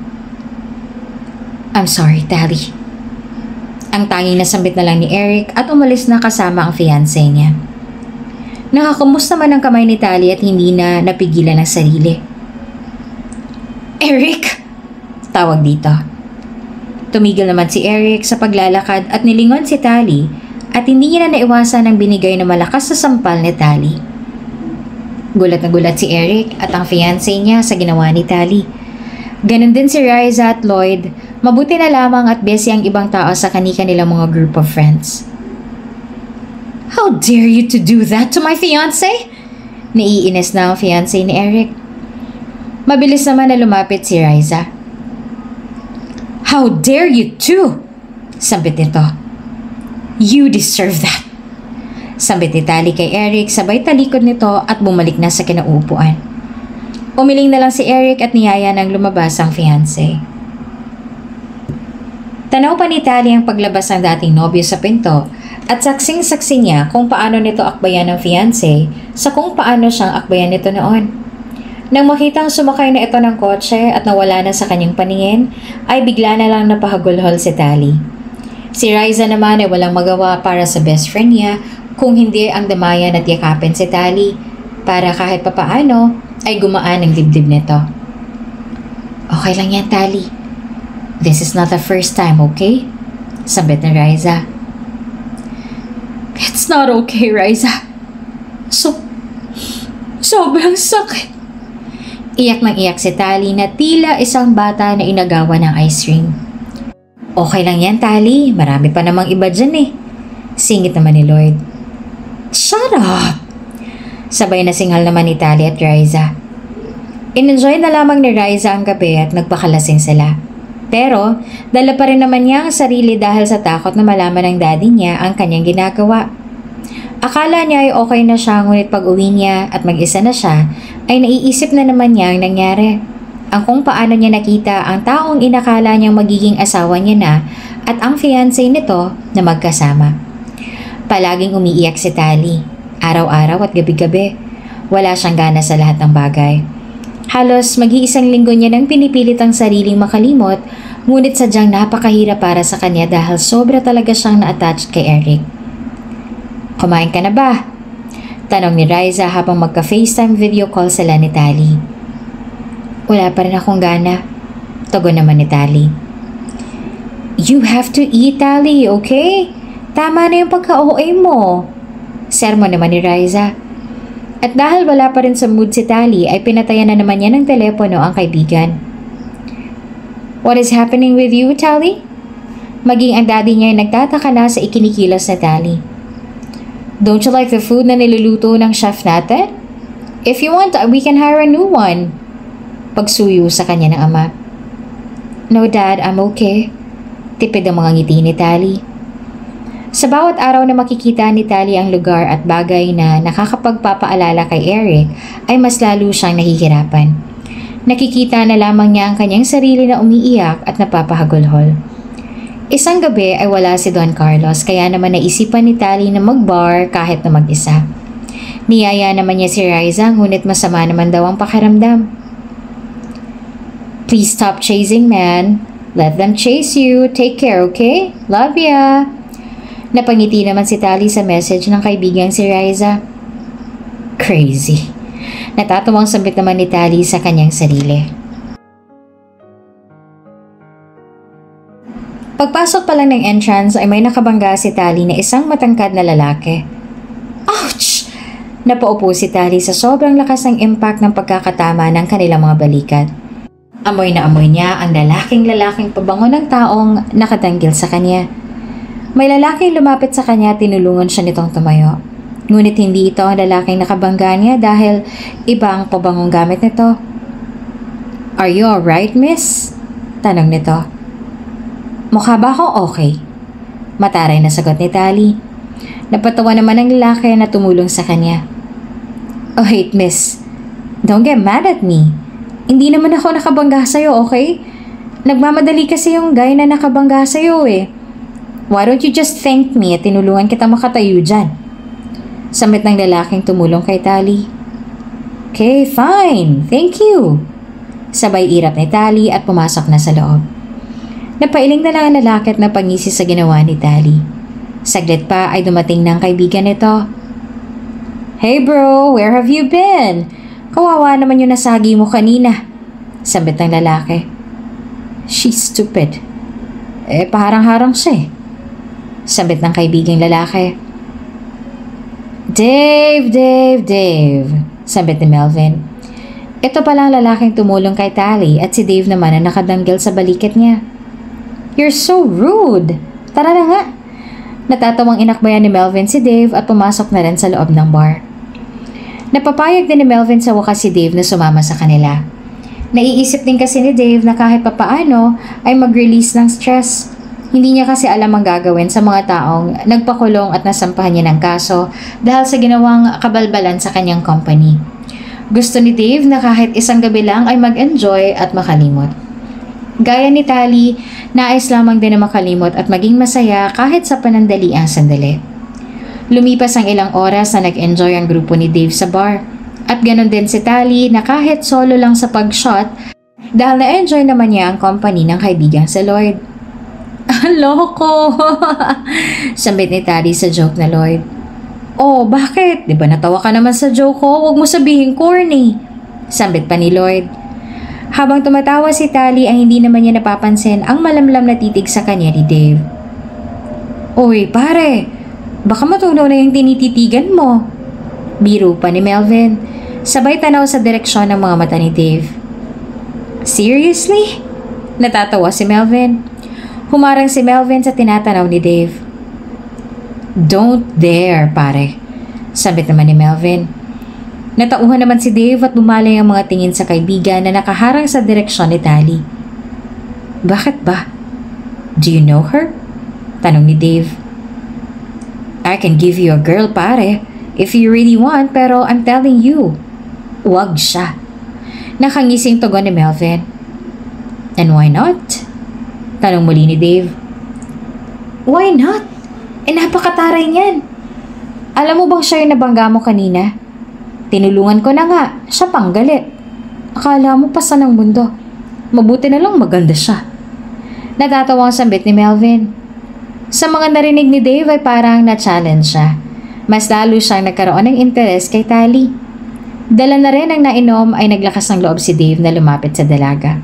I'm sorry, Tali. Ang tanging nasambit na lang ni Eric at umalis na kasama ang fiancé niya. Nakakumus naman ang kamay ni Tali at hindi na napigilan ang sarili. Eric! Tawag dito. Tumigil naman si Eric sa paglalakad at nilingon si Tali at hindi niya na naiwasan ang binigay na malakas sa sampal ni Tali. Gulat na gulat si Eric at ang fiancé niya sa ginawa ni Tali. Ganon din si Riza at Lloyd. Mabuti na lamang at busy ang ibang tao sa kanilang mga group of friends. How dare you to do that to my fiancé? Naiinis na ang fiancé ni Eric. Mabilis naman na lumapit si Riza. How dare you too? Sambit nito. You deserve that. Sambit ni Tali kay Eric sabay talikod nito at bumalik na sa kinauupuan. Umiling na lang si Eric at niyaya nang lumabas ang fiancé. Tanaw pa ni Tali ang paglabas ng dating nobyo sa pinto at saksing-saksi niya kung paano nito akbayan ng fiancé sa kung paano siyang akbayan nito noon. Nang makitang sumakay na ito ng kotse at nawala na sa kanyang paningin, ay bigla na lang napahagulhol si Tali. Si Riza naman ay walang magawa para sa best friend niya kung hindi ang damayan at yakapin si Tali para kahit papaano ay gumaan ang dibdib nito. Okay lang yan, Tali. This is not the first time, okay? Sambit ni Riza. It's not okay, Riza. Sobrang sakit. Iyak nang iyak si Tali na tila isang bata na inagawa ng ice cream. Okay lang yan, Tali. Marami pa namang iba dyan eh. Singit naman ni Lloyd. Shut up! Sabay na singhal naman ni Tali at Riza. In-enjoy na lamang ni Riza ang gabi at nagpakalasing sila. Pero, dala pa rin naman niya ang sarili dahil sa takot na malaman ng daddy niya ang kanyang ginagawa. Akala niya ay okay na siya ngunit pag uwi niya at mag-isa na siya, ay naiisip na naman niya ang nangyari. Ang kung paano niya nakita ang taong inakala niyang magiging asawa niya na at ang fiancé nito na magkasama. Palaging umiiyak si Tali. Araw-araw at gabi-gabi. Wala siyang gana sa lahat ng bagay. Halos mag-iisang linggo niya nang pinipilit ang sariling makalimot, ngunit sadyang napakahirap para sa kanya dahil sobra talaga siyang na-attached kay Eric. Kumain ka na ba? Tanong ni Riza habang magka-FaceTime video call sila ni Tali. Wala pa rin akong gana. Tugon naman ni Tali. You have to eat, Tali, okay? Tama na yung pagka-OA mo. Sermon naman ni Riza. At dahil wala pa rin sa mood si Tali ay pinatayan na naman niya ng telepono ang kaibigan. What is happening with you, Tali? Maging ang daddy niya ay nagtataka na sa ikinikilos na Tali. Don't you like the food na niluluto ng chef natin? If you want, we can hire a new one. Pagsuyo sa kanya ng ama. No, Dad, I'm okay. Tipid ang mga ngiti ni Tali. Sa bawat araw na makikita ni Tali ang lugar at bagay na nakakapagpapaalala kay Eric, ay mas lalo siyang nahihirapan. Nakikita na lamang niya ang kanyang sarili na umiiyak at napapahagulhol. Isang gabi ay wala si Don Carlos, kaya naman naisipan ni Tali na mag-bar kahit na mag-isa. Niyaya naman niya si Riza, ngunit masama naman daw ang pakiramdam. Please stop chasing, man. Let them chase you. Take care, okay? Love ya. Napangiti naman si Tali sa message ng kaibigang si Riza. Crazy. Natatawang sambit naman ni Tali sa kanyang sarili. Pagpasok pa lang ng entrance ay may nakabangga si Tali na isang matangkad na lalaki. Ouch! Napaupo si Tali sa sobrang lakas ng impact ng pagkakatama ng kanilang mga balikat. Amoy na amoy niya ang lalaking pabango ng taong nakatanggil sa kanya. May lalaking lumapit sa kanya at tinulungan siya nitong tumayo. Ngunit hindi ito ang lalaking nakabangga niya dahil iba ang pabangong gamit nito. Are you alright, miss? Tanong nito. Mukha ba ako okay? Mataray na sagot ni Tali. Napatawa naman ang lalaki na tumulong sa kanya. Oh wait, miss. Don't get mad at me. Hindi naman ako nakabangga sa'yo, okay? Nagmamadali kasi yung guy na nakabangga sa'yo eh. Why don't you just thank me at tinulungan kita makatayo dyan? Samit ng lalaking tumulong kay Tali. Okay, fine. Thank you. Sabay irap ni Tali at pumasok na sa loob. Napailing na lang ang lalaki at napangisi sa ginawa ni Tali. Saglit pa ay dumating ng kaibigan nito. Hey bro, where have you been? Kawawa naman yung nasagi mo kanina. Sabit ng lalaki. She's stupid. Parang-harang siya eh. Sabit ng kaibigang lalaki. Dave. Sabit ni Melvin. Ito pala ang lalaking tumulong kay Tali at si Dave naman ang nakadanggil sa balikat niya. You're so rude. Tara na nga. Natatawang inakbayan ni Melvin si Dave at pumasok na rin sa loob ng bar. Napapayag din ni Melvin sa wakas si Dave na sumama sa kanila. Naiisip din kasi ni Dave na kahit papaano ay mag-release ng stress. Hindi niya kasi alam ang gagawin sa mga taong nagpakulong at nasampahan niya ng kaso dahil sa ginawang kabalbalan sa kanyang company. Gusto ni Dave na kahit isang gabi lang ay mag-enjoy at makalimot. Gaya ni Tali, nais lamang din na makalimot at maging masaya kahit sa panandaliang sandali. Lumipas ang ilang oras na nag-enjoy ang grupo ni Dave sa bar. At ganon din si Tali na kahit solo lang sa pag-shot dahil na-enjoy naman niya ang company ng kaibigang si Lloyd. Loko! Sambit ni Tali sa joke na Lloyd. Oh, bakit? Di ba natawa ka naman sa joke ko? Huwag mo sabihin corny. Sambit pa ni Lloyd. Habang tumatawa si Tali ay hindi naman niya napapansin ang malamlam na titig sa kanya ni Dave. Uy, pare! Baka matunaw na yung tinititigan mo. Biro pa ni Melvin. Sabay tanaw sa direksyon ng mga mata ni Dave. Seriously? Natatawa si Melvin. Humarang si Melvin sa tinatanaw ni Dave. Don't dare, pare. Sabit naman ni Melvin. Natauhan naman si Dave at bumalay ang mga tingin sa kaibigan na nakaharang sa direksyon ni Tali. Bakit ba? Do you know her? Tanong ni Dave. I can give you a girl, pare, if you really want, pero I'm telling you, wag siya. Nakangising tugon ni Melvin. And why not? Tanong muli ni Dave. Why not? Napakataray niyan. Alam mo bang siya yung nabangga mo kanina? Tinulungan ko na nga, siya pang galit. Akala mo pasa ng mundo. Mabuti na lang maganda siya. Natatawang sambit ni Melvin. Sa mga narinig ni Dave ay parang na-challenge siya. Mas lalo siyang nagkaroon ng interes kay Tali. Dala na rin ang nainom ay naglakas ng loob si Dave na lumapit sa dalaga.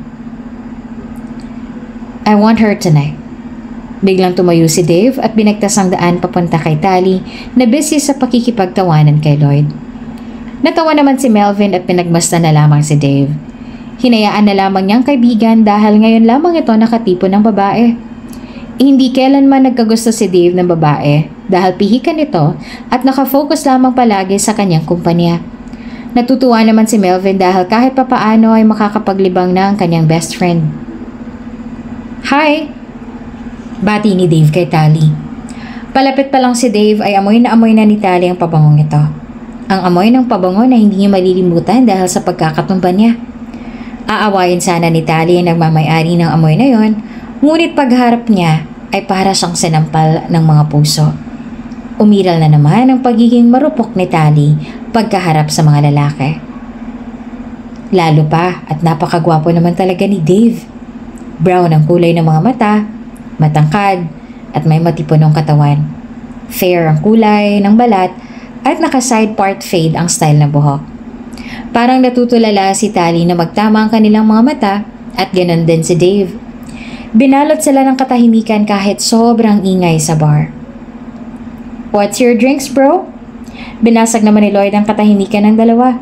I want her tonight. Biglang tumayo si Dave at binagtas ang daan papunta kay Tali na busy sa pakikipagtawanan kay Lloyd. Natawa naman si Melvin at pinagmasdan na lamang si Dave. Hinayaan na lamang niyang kaibigan dahil ngayon lamang ito nakatipo ng babae. Hindi kailanman nagkagusto si Dave ng babae dahil pihikan ito at nakafocus lamang palagi sa kanyang kumpanya. Natutuwa naman si Melvin dahil kahit papaano ay makakapaglibang na ang kanyang best friend. "Hi!" bati ni Dave kay Tally. Palapit pa lang si Dave ay amoy na ni Tally ang pabangong ito. Ang amoy ng pabango na hindi niya malilimutan dahil sa pagkakatumba niya. Aawayin sana ni Tally ang nagmamayari ng amoy na yon, ngunit pagharap niya ay para siyang sinampal ng mga puso. Umiral na naman ang pagiging marupok ni Tally pagkaharap sa mga lalaki. Lalo pa at napakagwapo naman talaga ni Dave. Brown ang kulay ng mga mata, matangkad at may matipunong katawan. Fair ang kulay ng balat at naka-side part fade ang style ng buhok. Parang natutulala si Tally na magtama ang kanilang mga mata at ganon din si Dave. Binalot sila ng katahimikan kahit sobrang ingay sa bar. "What's your drinks, bro?" Binasag naman ni Lloyd ang katahimikan ng dalawa.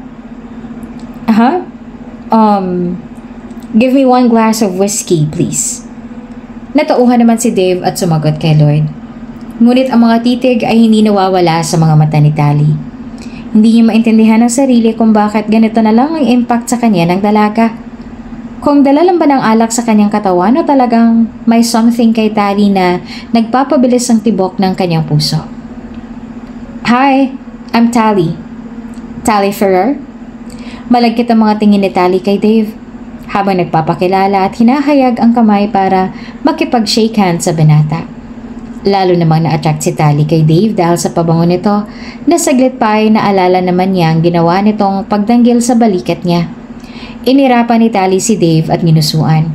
Give me 1 glass of whiskey, please." Natauhan naman si Dave at sumagot kay Lloyd. Ngunit ang mga titig ay hindi nawawala sa mga mata ni Tally. Hindi niya maintindihan ang sarili kung bakit ganito na lang ang impact sa kanya ng dalaga. Kung dala lang ba ng alak sa kanyang katawan o talagang may something kay Tally na nagpapabilis ang tibok ng kanyang puso. "Hi, I'm Tally. Tally Ferrer?" Malagkit ang mga tingin ni Tally kay Dave habang nagpapakilala at hinahayag ang kamay para makipag-shake hands sa binata. Lalo namang na-attract si Tally kay Dave dahil sa pabango nito na saglit pa ay naalala naman niya ang ginawa nitong pagdanggil sa balikat niya. Inirapan ni Tally si Dave at minusuan.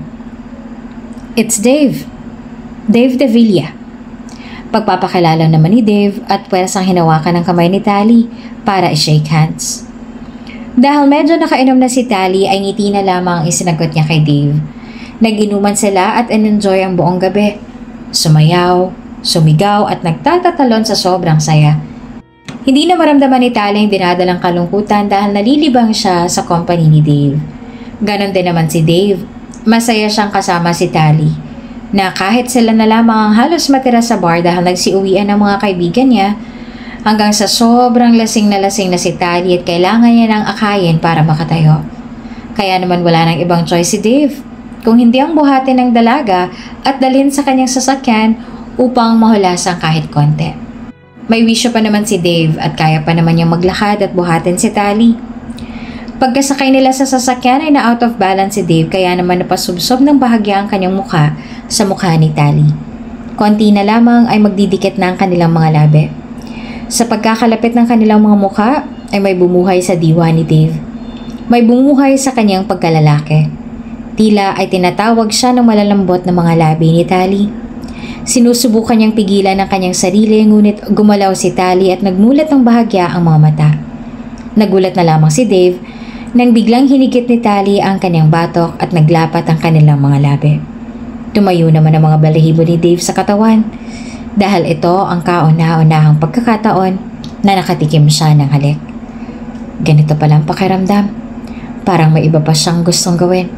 "It's Dave. Dave De Villa." Pagpapakilala naman ni Dave at pwersang hinawakan ng kamay ni Tally para i-shake hands. Dahil medyo nakainom na si Tally ay ngiti na lamang isinagot niya kay Dave. Nag-inuman sila at in-enjoy ang buong gabi. Sumayaw, sumigaw at nagtatatalon sa sobrang saya. Hindi na maramdaman ni Tally ang dinadalang kalungkutan dahil nalilibang siya sa company ni Dave. Ganon din naman si Dave. Masaya siyang kasama si Tally, na kahit sila na lamang ang halos matira sa bar dahil nagsiuwian ng mga kaibigan niya, hanggang sa sobrang lasing na si Tally at kailangan niya ng akayin para makatayo. Kaya naman wala nang ibang choice si Dave kung hindi ang buhatin ng dalaga at dalhin sa kanyang sasakyan upang mahulasan kahit konti. May wisyo pa naman si Dave at kaya pa naman niyang maglakad at buhatin si Tally. Pagkasakay nila sa sasakyan ay na-out of balance si Dave kaya naman napasubsob ng bahagya ang kanyang mukha sa mukha ni Tally. Konti na lamang ay magdidikit na ang kanilang mga labi. Sa pagkakalapit ng kanilang mga mukha ay may bumuhay sa diwa ni Dave. May bumuhay sa kanyang pagkalalaki. Tila ay tinatawag siya ng malalambot na mga labi ni Tally. Sinusubukan niyang pigilan ang kanyang sarili ngunit gumalaw si Tally at nagmulat ng bahagya ang mga mata. Nagulat na lamang si Dave nang biglang hinigit ni Tally ang kanyang batok at naglapat ang kanilang mga labi. Tumayo naman ang mga balahibo ni Dave sa katawan dahil ito ang kauna-unahang pagkakataon na nakatikim siya ng halik. Ganito palang pakiramdam. Parang may iba pa siyang gustong gawin.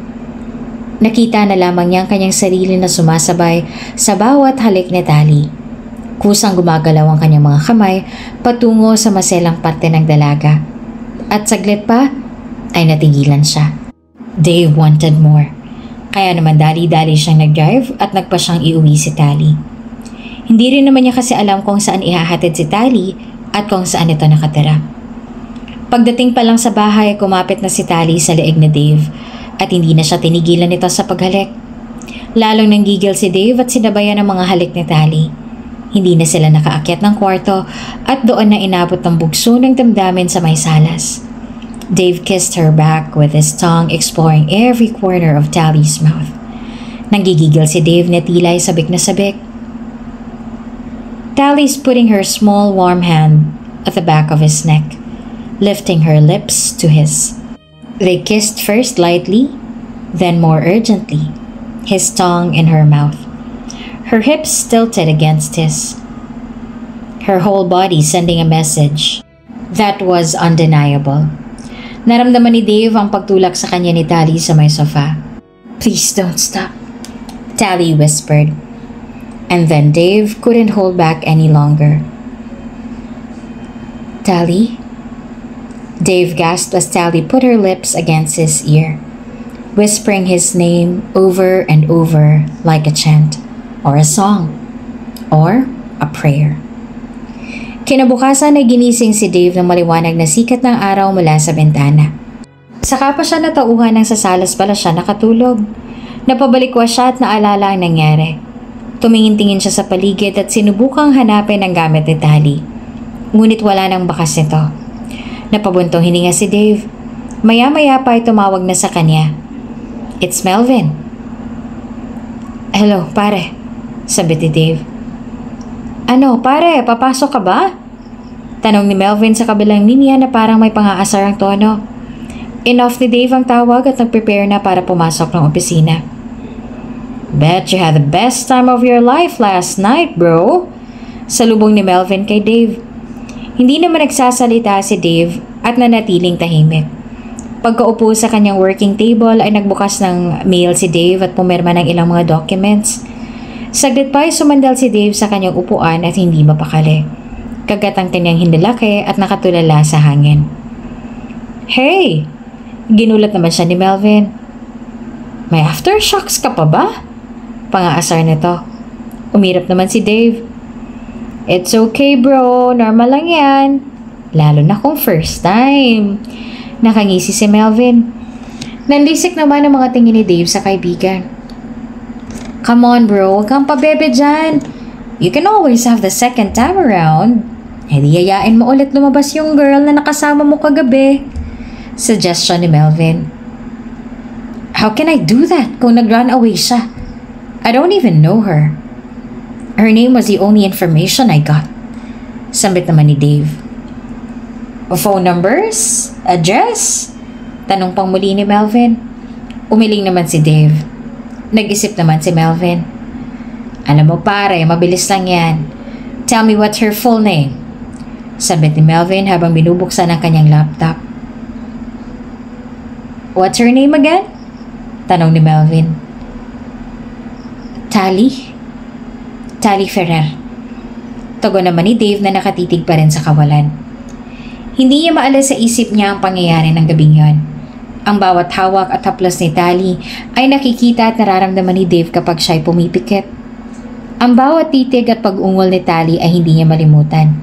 Nakita na lamang niya ang kanyang sarili na sumasabay sa bawat halik ni Tally. Kusang gumagalaw ang kanyang mga kamay patungo sa maselang parte ng dalaga. At saglit pa ay natigilan siya. Dave wanted more. Kaya naman dali-dali siyang nag-drive at nagpa siyang iuwi si Tally. Hindi rin naman niya kasi alam kung saan ihahatid si Tally at kung saan ito nakatira. Pagdating pa lang sa bahay, kumapit na si Tally sa leeg ni Dave at hindi na siya tinigilan nito sa paghalik. Lalong nanggigil si Dave at sinabayan ng mga halik ni Tally. Hindi na sila nakaakyat ng kwarto at doon na inabot ng bugso ng damdamin sa may salas. Dave kissed her back with his tongue exploring every corner of Tally's mouth. Nanggigigil si Dave na tila ay sabik na sabik. Tally's putting her small warm hand at the back of his neck, lifting her lips to his. They kissed first lightly, then more urgently, his tongue in her mouth. Her hips tilted against his, her whole body sending a message that was undeniable. Naramdaman ni Dave ang pagtulak sa kanya ni Tally sa may sofa. "Please don't stop," Tally whispered. And then Dave couldn't hold back any longer. Tally? Dave gasped as Tally put her lips against his ear, whispering his name over and over like a chant, or a song, or a prayer. Kinabukasan ay ginising si Dave ng maliwanag na sikat ng araw mula sa bintana. Saka pa siya natauhan ng sasalas pala siya nakatulog. Napabalikwa siya at naalala ang nangyari. Tumingin-tingin siya sa paligid at sinubukang hanapin ang gamit ni Tally. Ngunit wala nang bakas nito. Napabuntong hininga si Dave. Maya-maya pa ay tumawag na sa kanya. "It's Melvin." "Hello, pare," sabi ni Dave. "Ano, pare, papasok ka ba?" Tanong ni Melvin sa kabilang linya na parang may pang-aasar ang tono. Enough ni Dave ang tawag at nag-prepare na para pumasok ng opisina. "Bet you had the best time of your life last night, bro," salubong ni Melvin kay Dave. Hindi naman nagsasalita si Dave at nanatiling tahimik. Pagkaupo sa kanyang working table ay nagbukas ng mail si Dave at pumirma ng ilang mga documents. Saglit pa ay sumandal si Dave sa kanyang upuan at hindi mapakali. Kagat ang kanyang hindalaki at nakatulala sa hangin. "Hey!" Ginulat naman siya ni Melvin. "May aftershocks ka pa ba?" Pang-aasar nito. Umirap naman si Dave. "It's okay bro, normal lang yan. Lalo na kung first time." Nakangisi si Melvin. Nanlisik naman ang mga tingin ni Dave sa kaibigan. "Come on bro, huwag kang pabebe dyan. You can always have the second time around. Eh di yayain mo ulit lumabas yung girl na nakasama mo kagabi." Suggestion ni Melvin. "How can I do that kung nag-run away siya? I don't even know her. Her name was the only information I got." Sambit naman ni Dave. "Phone numbers? Address?" Tanong pang muli ni Melvin. Umiling naman si Dave. Nag-isip naman si Melvin. "Alam mo pare, mabilis lang yan. Tell me what's her full name?" Sambit ni Melvin habang binubuksan ang kanyang laptop. "What's her name again?" Tanong ni Melvin. "Tally Ferrer." Tugon naman ni Dave na nakatitig pa rin sa kawalan. Hindi niya maalis sa isip niya ang pangyayari ng gabing yon. Ang bawat hawak at haplos ni Tally ay nakikita at nararamdaman ni Dave kapag siya'y pumipikit. Ang bawat titig at pag-ungol ni Tally ay hindi niya malimutan.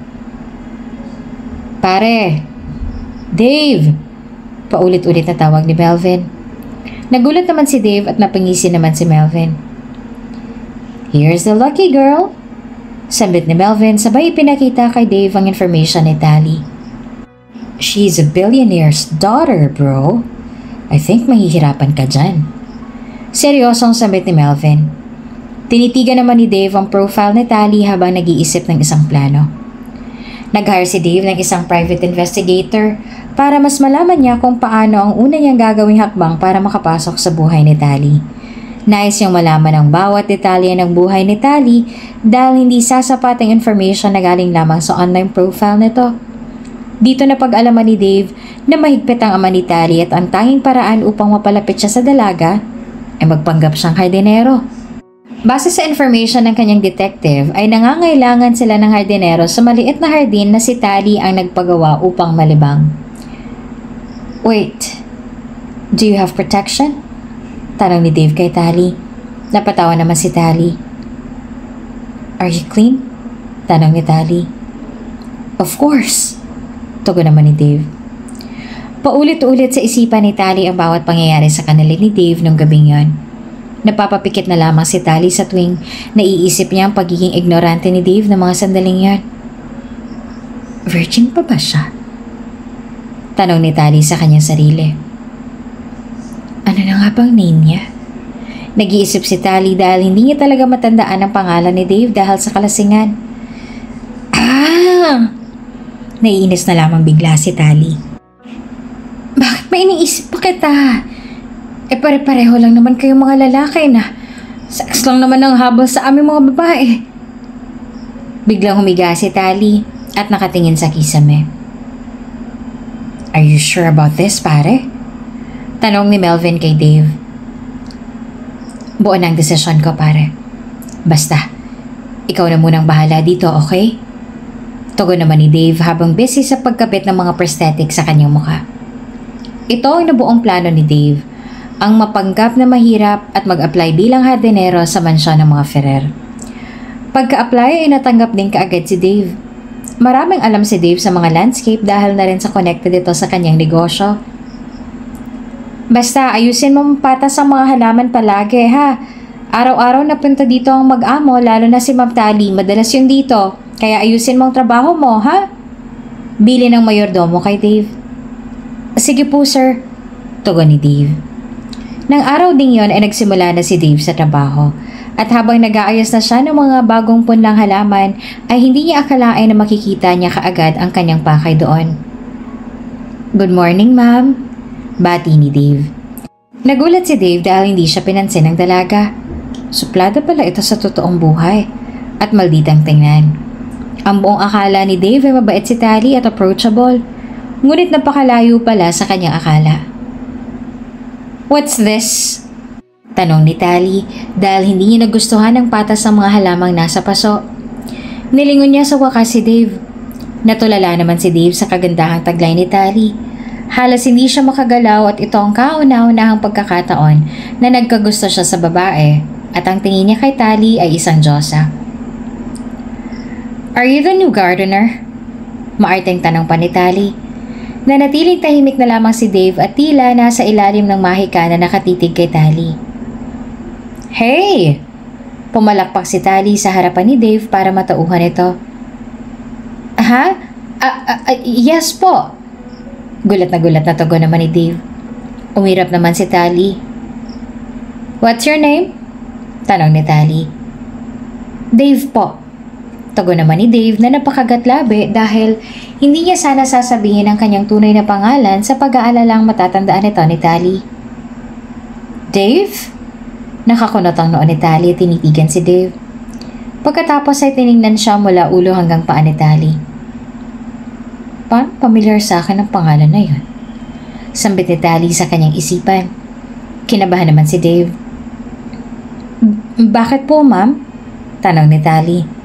"Pare! Dave!" Paulit-ulit na tawag ni Melvin. Nagulat naman si Dave at napangisi naman si Melvin. "Here's the lucky girl," sambit ni Melvin sabay ipinakita kay Dave ang information ni Tally. "She's a billionaire's daughter, bro. I think mahihirapan ka dyan." Seryosong sambit ni Melvin. Tinitigan naman ni Dave ang profile ni Tally habang nag-iisip ng isang plano. Nag-hire si Dave ng isang private investigator para mas malaman niya kung paano ang una niyang gagawing hakbang para makapasok sa buhay ni Tally. Nais niyang malaman ang bawat detalye ng buhay ni Tally dahil hindi sasapat ang information na galing lamang sa online profile nito. Dito na pag-alaman ni Dave na mahigpit ang ama ni Tally at ang tanging paraan upang mapalapit siya sa dalaga ay magpanggap siyang hardinero. Base sa information ng kanyang detective ay nangangailangan sila ng hardinero sa maliit na hardin na si Tally ang nagpagawa upang malibang. "Wait, do you have protection?" Tanong ni Dave kay Tally. Napatawa naman si Tally. "Are you clean?" Tanong ni Tally. "Of course," tugon naman ni Dave. Paulit-ulit sa isipan ni Tally ang bawat pangyayari sa kanila ni Dave nung gabing yon. Napapapikit na lamang si Tally sa tuwing naiisip niya ang pagiging ignorante ni Dave ng mga sandaling yon. Virgin pa ba siya? Tanong ni Tally sa kanyang sarili. Ano na nga bang name niya? Nag-iisip si Tally dahil hindi niya talaga matandaan ang pangalan ni Dave dahil sa kalasingan. Naiinis na lamang bigla si Tally. Bakit may iniisip pa kita? Pare-pareho lang naman kayong mga lalaki na sex lang naman ang habol sa aming mga babae. Biglang humiga si Tally at nakatingin sa kisame. Are you sure about this, pare? Tanong ni Melvin kay Dave. Buo na ang desisyon ko, pare. Basta, ikaw na munang bahala dito, okay? Tugon naman ni Dave habang busy sa pagkabit ng mga prosthetic sa kanyang mukha. Ito ang nabuong plano ni Dave, ang mapanggap na mahirap at mag-apply bilang hardinero sa mansyon ng mga Ferrer. Pagka-apply ay natanggap din kaagad si Dave. Maraming alam si Dave sa mga landscape dahil na rin sa connected ito sa kanyang negosyo. Basta ayusin mo patas ang mga halaman palagi ha. Araw-araw napunta dito ang mag-amo lalo na si Ma'am Tali, madalas yung dito. Kaya ayusin mo ang trabaho mo ha. Bili ng mayordomo kay Dave. Sige po sir, tugon ni Dave. Nang araw ding yon ay nagsimula na si Dave sa trabaho. At habang nag-aayos na siya ng mga bagong punlang halaman, ay hindi niya akalain na makikita niya kaagad ang kanyang pakay doon. Good morning ma'am, bati ni Dave. Nagulat si Dave dahil hindi siya pinansin ng dalaga. Suplada pala ito sa totoong buhay at malditang tingnan. Ang buong akala ni Dave ay mabait si Tali at approachable. Ngunit napakalayo pala sa kanyang akala. What's this? Tanong ni Tali dahil hindi niya nagustuhan ang patas ng mga halamang nasa paso. Nilingon niya sa wakas si Dave. Natulala naman si Dave sa kagandahang taglay ni Tali. Halos hindi siya makagalaw at ito ang kauna-unahang pagkakataon na nagkagusto siya sa babae at ang tingin niya kay Tali ay isang diyosa. Are you the new gardener? Maarteng tanong pa ni Tali. Nanatiling tahimik na lamang si Dave at tila nasa ilalim ng mahika na nakatitig kay Tali. Hey! Pumalakpak si Tali sa harapan ni Dave para matauhan ito. Ha? Yes po. Gulat na tugon naman ni Dave. Umirap naman si Tali. What's your name? Tanong ni Tali. Dave po. Tugon naman ni Dave na napakagatlabi dahil hindi niya sana sasabihin ang kanyang tunay na pangalan sa pag-aalalang matatandaan ito ni Tali. Dave? Nakakunot ang noon ni Tali at tinitigan si Dave. Pagkatapos ay tiningnan siya mula ulo hanggang paa ni Tali. Paano pamilyar sa akin ang pangalan na yun? Sambit ni Tali sa kanyang isipan. Kinabahan naman si Dave. Bakit po, ma'am? Tanong ni Tali.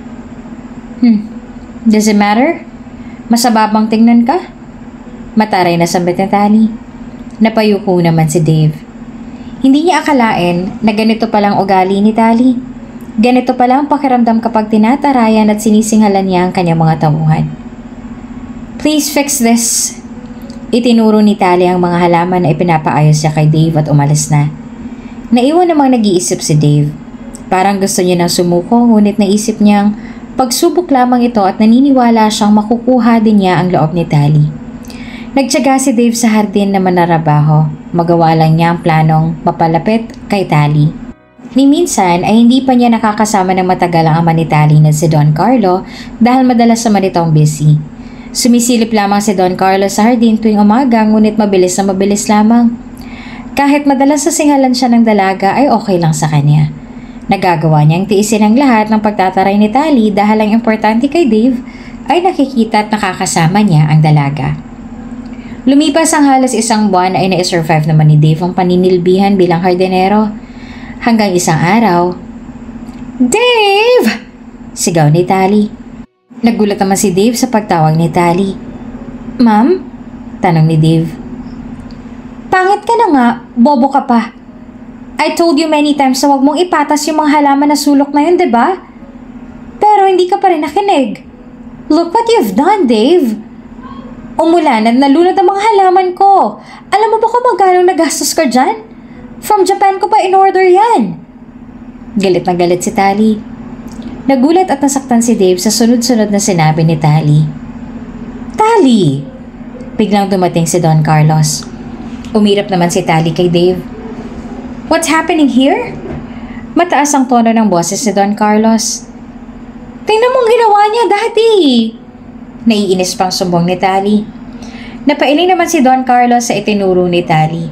Does it matter? Masababang tingnan ka? Mataray na sambit ni Tali. Napayuko naman si Dave. Hindi niya akalain na ganito palang ugali ni Tali. Ganito palang pakiramdam kapag tinatarayan at sinisinghalan niya ang kanyang mga tauhan. Please fix this. Itinuro ni Tali ang mga halaman na ipinapaayos niya kay Dave at umalis na. Naiwan namang nag-iisip si Dave. Parang gusto niya nang sumuko ngunit naisip niyang pagsubok lamang ito at naniniwala siyang makukuha din niya ang loob ni Tali. Nagtiyaga si Dave sa hardin na manarabaho. Magawa lang niya ang planong mapalapit kay Tali. Ni minsan ay hindi pa niya nakakasama ng matagal ang ama ni Tali na si Don Carlo dahil madalas naman itong busy. Sumisilip lamang si Don Carlo sa hardin tuwing umaga ngunit mabilis na mabilis lamang. Kahit madalas sasinghalan siya ng dalaga ay okay lang sa kanya. Nagagawa niyang tiisin ang lahat ng pagtataray ni Tali dahil ang importante kay Dave ay nakikita at nakakasama niya ang dalaga. Lumipas ang halos isang buwan ay na-survive naman ni Dave ang paninilbihan bilang hardinero. Hanggang isang araw, Dave! Sigaw ni Tali. Nagulat naman si Dave sa pagtawag ni Tali. Ma'am? Tanong ni Dave. Pangit ka na nga, bobo ka pa. I told you many times na huwag mong ipatas yung mga halaman na sulok na yun, diba? Pero hindi ka pa rin nakinig. Look what you've done, Dave. Umulan at nalunod ang mga halaman ko. Alam mo ba kung magkano nagastos ka dyan? From Japan ko pa in-order yan. Galit na galit si Tali. Nagulat at nasaktan si Dave sa sunod-sunod na sinabi ni Tali. Tali! Biglang dumating si Don Carlos. Umirap naman si Tali kay Dave. What's happening here? Mataas ang tono ng boses ni Don Carlos. Tingnan mong ginawa niya dati. Naiinis pang sumbong ni Tali. Napailing naman si Don Carlos sa itinuro ni Tali.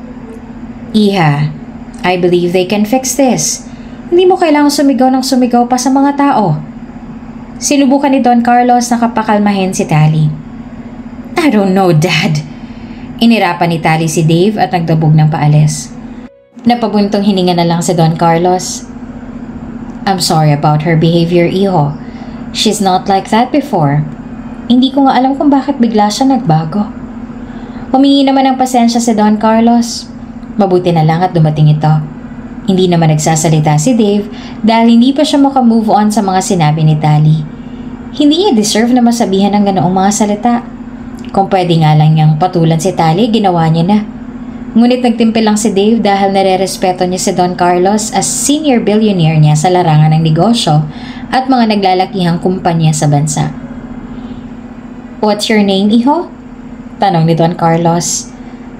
Iha, I believe they can fix this. Hindi mo kailangang sumigaw ng sumigaw pa sa mga tao. Sinubukan ni Don Carlos na kapakalmahin si Tali. I don't know, Dad. Inirapan ni Tali si Dave at nagdabog ng paalis. Napabuntong hininga na lang si Don Carlos. I'm sorry about her behavior, iho. She's not like that before. Hindi ko nga alam kung bakit bigla siya nagbago. Humingi naman ng pasensya si Don Carlos. Mabuti na lang at dumating ito. Hindi naman nagsasalita si Dave dahil hindi pa siya makamove on sa mga sinabi ni Tali. Hindi niya deserve na masabihan ng ganoong mga salita. Kung pwede nga lang niyang patulan si Tali, ginawa niya na. Ngunit nagtimpi lang si Dave dahil nare-respeto niya si Don Carlos as senior billionaire niya sa larangan ng negosyo at mga naglalakihang kumpanya sa bansa. "What's your name, iho?" tanong ni Don Carlos.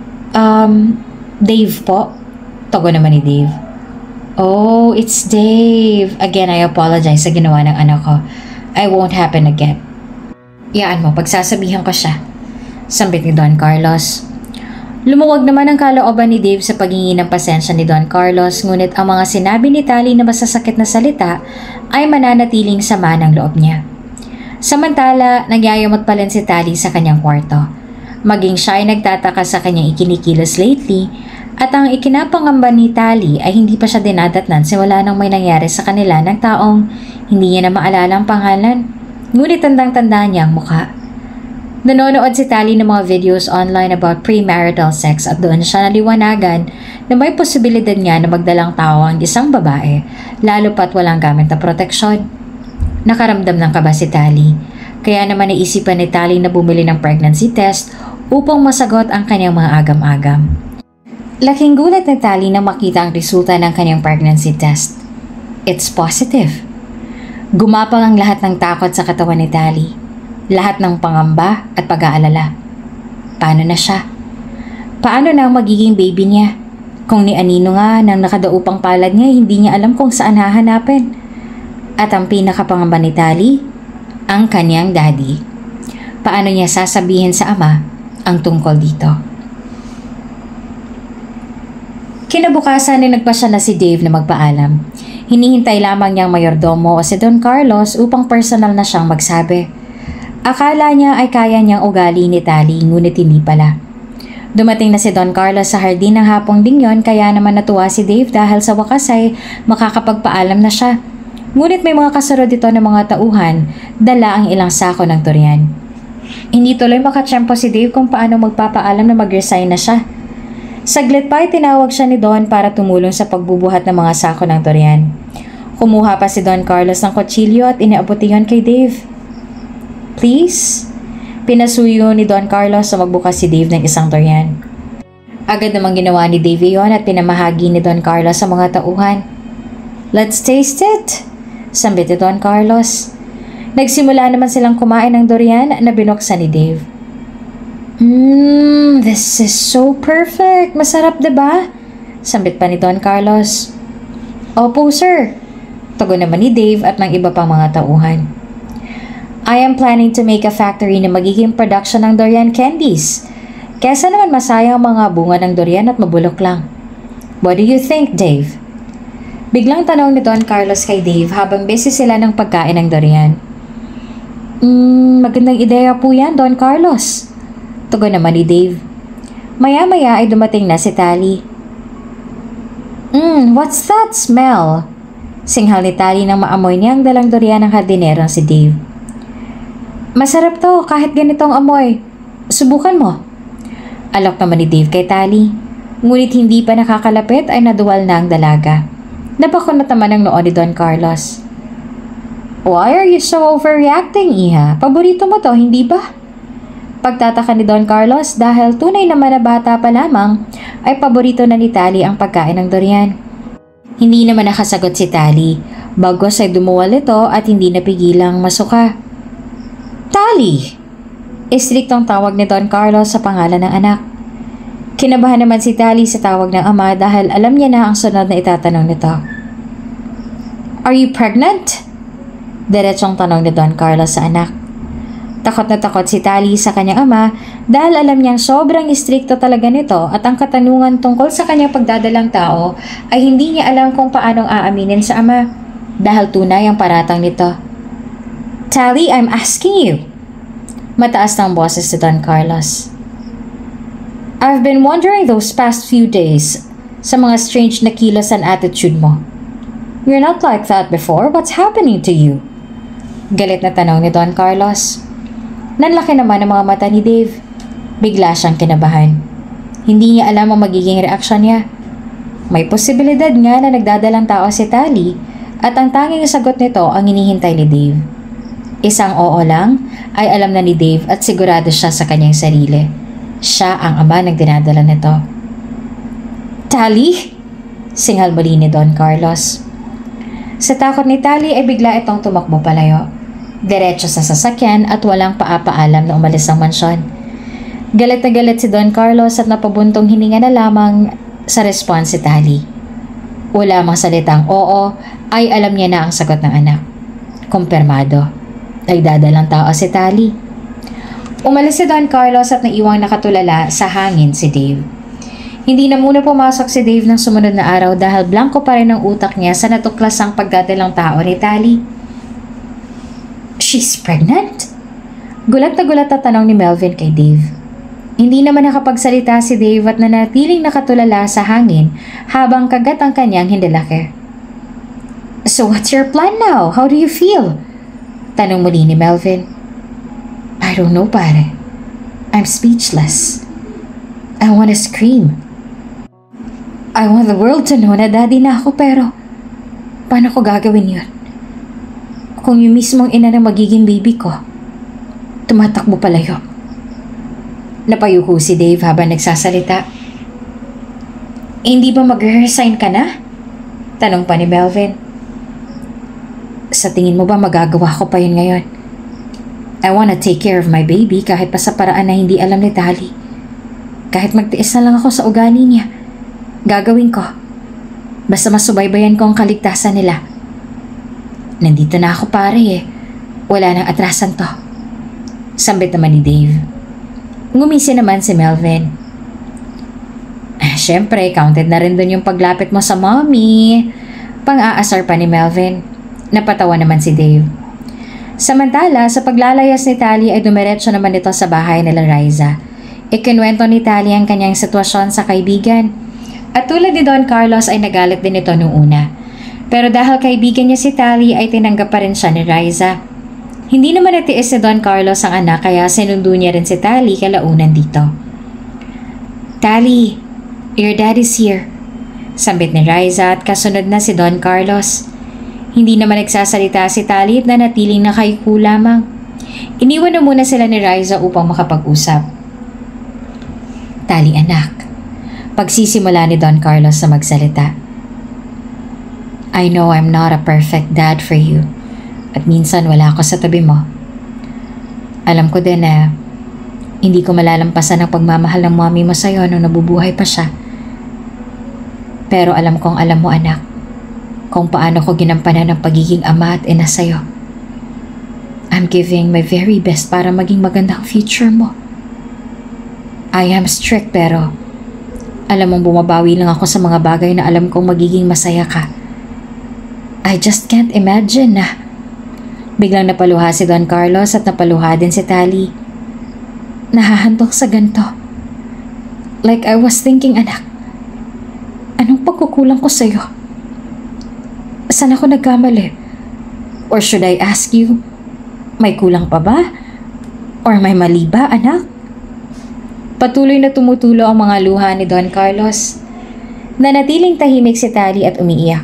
Dave po." Tugon naman ni Dave. "Oh, it's Dave. Again, I apologize sa ginawa ng anak ko. I won't happen again." "Yaan mo, pagsasabihan ko siya," sambit ni Don Carlos. Lumuwag naman ang kalooban ni Dave sa paghingi ng pasensya ni Don Carlos, ngunit ang mga sinabi ni Tali na masasakit na salita ay mananatiling sama ng loob niya. Samantala, nagyayamot pa rin si Tali sa kanyang kwarto. Maging siya ay nagtataka sa kanyang ikinikilos lately at ang ikinapangamba ni Tali ay hindi pa siya dinadatnan simula nang may nangyari sa kanila ng taong hindi niya na maalala ang pangalan, ngunit tandang-tanda niya ang mukha. Nanonood si Tali ng mga videos online about premarital sex at doon siya naliwanagan na may posibilidad niya na magdalang tao ang isang babae, lalo pat walang gamit na proteksyon. Nakaramdam ng kaba si Tali, kaya naman naisipan ni Tali na bumili ng pregnancy test upang masagot ang kanyang mga agam-agam. Laking gulat ni Tali nang makita ang resulta ng kanyang pregnancy test. It's positive. Gumapang ang lahat ng takot sa katawan ni Tali. Lahat ng pangamba at pag-aalala. Paano na siya? Paano na ang magiging baby niya? Kung ni Anino nga nang nakadaupang palad niya, hindi niya alam kung saan hahanapin. At ang pinakapangamba ni Tali, ang kanyang daddy. Paano niya sasabihin sa ama ang tungkol dito? Kinabukasan ay nagpasya na si Dave na magpaalam. Hinihintay lamang niyang mayordomo o si Don Carlos upang personal na siyang magsabi. Akala niya ay kaya niyang ugali ni Tali, ngunit hindi pala. Dumating na si Don Carlos sa hardin ng hapong ding yon, kaya naman natuwa si Dave dahil sa wakas ay makakapagpaalam na siya. Ngunit may mga kasunod dito ng mga tauhan, dala ang ilang sako ng durian. Hindi tuloy makatsyempo si Dave kung paano magpapaalam na mag-resign na siya. Saglit pa ay tinawag siya ni Don para tumulong sa pagbubuhat ng mga sako ng durian. Kumuha pa si Don Carlos ng kutsilyo at inaabuti yon kay Dave. "Please?" Pinasuyo ni Don Carlos sa magbukas si Dave ng isang durian. Agad namang ginawa ni Dave yon at pinamahagi ni Don Carlos sa mga tauhan. "Let's taste it," sambit ni Don Carlos. Nagsimula naman silang kumain ng durian na binuksan ni Dave. This is so perfect. Masarap, diba?" Sambit pa ni Don Carlos. "Opo, sir," tugon naman ni Dave at ng iba pang mga tauhan. "I am planning to make a factory na magiging production ng durian candies. Kesa naman masayang ang mga bunga ng durian at mabulok lang. What do you think, Dave?" Biglang tanong ni Don Carlos kay Dave habang busy sila ng pagkain ng durian. Magandang ideya po yan, Don Carlos," tugon naman ni Dave. Maya-maya ay dumating na si Tali. What's that smell?" Singhal ni Tali nang maamoy niya ang dalang durian ng hardinerong si Dave. "Masarap to kahit ganitong amoy. Subukan mo." Alok naman ni Dave kay Tali. Ngunit hindi pa nakakalapit ay naduwal na ang dalaga. Napakunot naman ang noo ni Don Carlos. "Why are you so overreacting, Iha? Paborito mo to, hindi ba?" Pagtataka ni Don Carlos dahil tunay naman na bata pa lamang ay paborito na ni Tali ang pagkain ng durian. Hindi naman nakasagot si Tali. Bagos ay dumuwal ito at hindi napigilang masuka. "Tali!" Istriktong tawag ni Don Carlos sa pangalan ng anak. Kinabahan naman si Tali sa tawag ng ama dahil alam niya na ang sunod na itatanong nito. "Are you pregnant?" Diretsong tanong ni Don Carlos sa anak. Takot na takot si Tali sa kanyang ama dahil alam niyang sobrang istrikto talaga nito at ang katanungan tungkol sa kanyang pagdadalang tao ay hindi niya alam kung paanong aaminin sa ama dahil tunay ang paratang nito. "Tali, I'm asking you." Mataas ng boses si Don Carlos. "I've been wondering those past few days sa mga strange na kilos and attitude mo. You're not like that before. What's happening to you?" Galit na tanong ni Don Carlos. Nanlaki naman ang mga mata ni Dave. Bigla siyang kinabahan. Hindi niya alam ang magiging reaksyon niya. May posibilidad nga na nagdadalang tao si Tali at ang tanging sagot nito ang hinihintay ni Dave. Isang oo lang ay alam na ni Dave at sigurado siya sa kanyang sarili. Siya ang ama ng dinadala nito. Tali? Singhal muli ni Don Carlos. Sa takot ni Tali ay bigla itong tumakbo palayo. Diretso sa sasakyan at walang paapaalam na umalis ang mansyon. Galit na galit si Don Carlos at napabuntong hininga na lamang sa response si Tali. Wala mang salitang oo ay alam niya na ang sagot ng anak. Kumpirmado. Nagdadalang tao si Tali. Umalis si Don Carlos at naiwang nakatulala sa hangin si Dave. Hindi na muna pumasok si Dave ng sumunod na araw dahil blanco pa rin ang utak niya sa natuklasang pagdadalang tao ni Tali. She's pregnant? Gulat na tanong ni Melvin kay Dave. Hindi naman nakapagsalita si Dave at nanatiling nakatulala sa hangin habang kagat ang kanyang hindalaki. So what's your plan now? How do you feel? Tanong muli ni Melvin. I don't know, pare. I'm speechless. I want to scream. I want the world to know na daddy na ako pero paano ko gagawin yun? Kung yung mismong ina ng magiging baby ko, tumatakbo palayo. Napayuko si Dave habang nagsasalita. Hindi ba mag-resign ka na? Tanong pa ni Melvin. Sa tingin mo ba magagawa ko pa yun ngayon? I wanna take care of my baby kahit pa sa paraan na hindi alam ni Tali. Kahit magtiis na lang ako sa ugali niya, gagawin ko. Basta masubaybayan ko ang kaligtasan nila. Nandito na ako pare eh. Wala nang atrasan to. Sambit naman ni Dave. Ngumisi naman si Melvin. Siyempre, counted na rin dun yung paglapit mo sa mommy. Pang-aasar pa ni Melvin. Napatawa naman si Dave. Samantala, sa paglalayas ni Tali ay dumiretso naman ito sa bahay nila Riza. Ikinwento ni Tali ang kanyang sitwasyon sa kaibigan. At tulad ni Don Carlos ay nagalit din ito noong una. Pero dahil kaibigan niya si Tali ay tinanggap pa rin siya ni Riza. Hindi naman natiis si Don Carlos ang anak kaya sinundo niya rin si Tali kalaunan dito. Tali, your dad is here. Sambit ni Riza at kasunod na si Don Carlos. Hindi naman nagsasalita si Tali at nanatiling nakayuko lamang. Iniwan na muna sila ni Riza upang makapag-usap. Tali anak, pagsisimula ni Don Carlos sa magsalita. I know I'm not a perfect dad for you. At minsan wala ako sa tabi mo. Alam ko din na hindi ko malalampasan ang pagmamahal ng mommy mo sa'yo nung nabubuhay pa siya. Pero alam kong alam mo anak, kung paano ko ginampanan ang pagiging ama at ina sa'yo. I'm giving my very best para maging magandang future mo. I am strict pero alam mong bumabawi lang ako sa mga bagay na alam kong magiging masaya ka. I just can't imagine na. Biglang napaluha si Don Carlos at napaluha din si Tali. Nahahantok sa ganito. Like I was thinking, anak, anong pagkukulang ko sa'yo? Saan ako nagkamali? Or should I ask you, may kulang pa ba? Or may mali ba, anak? Patuloy na tumutulo ang mga luha ni Don Carlos. Nanatiling tahimik si Tali at umiiyak.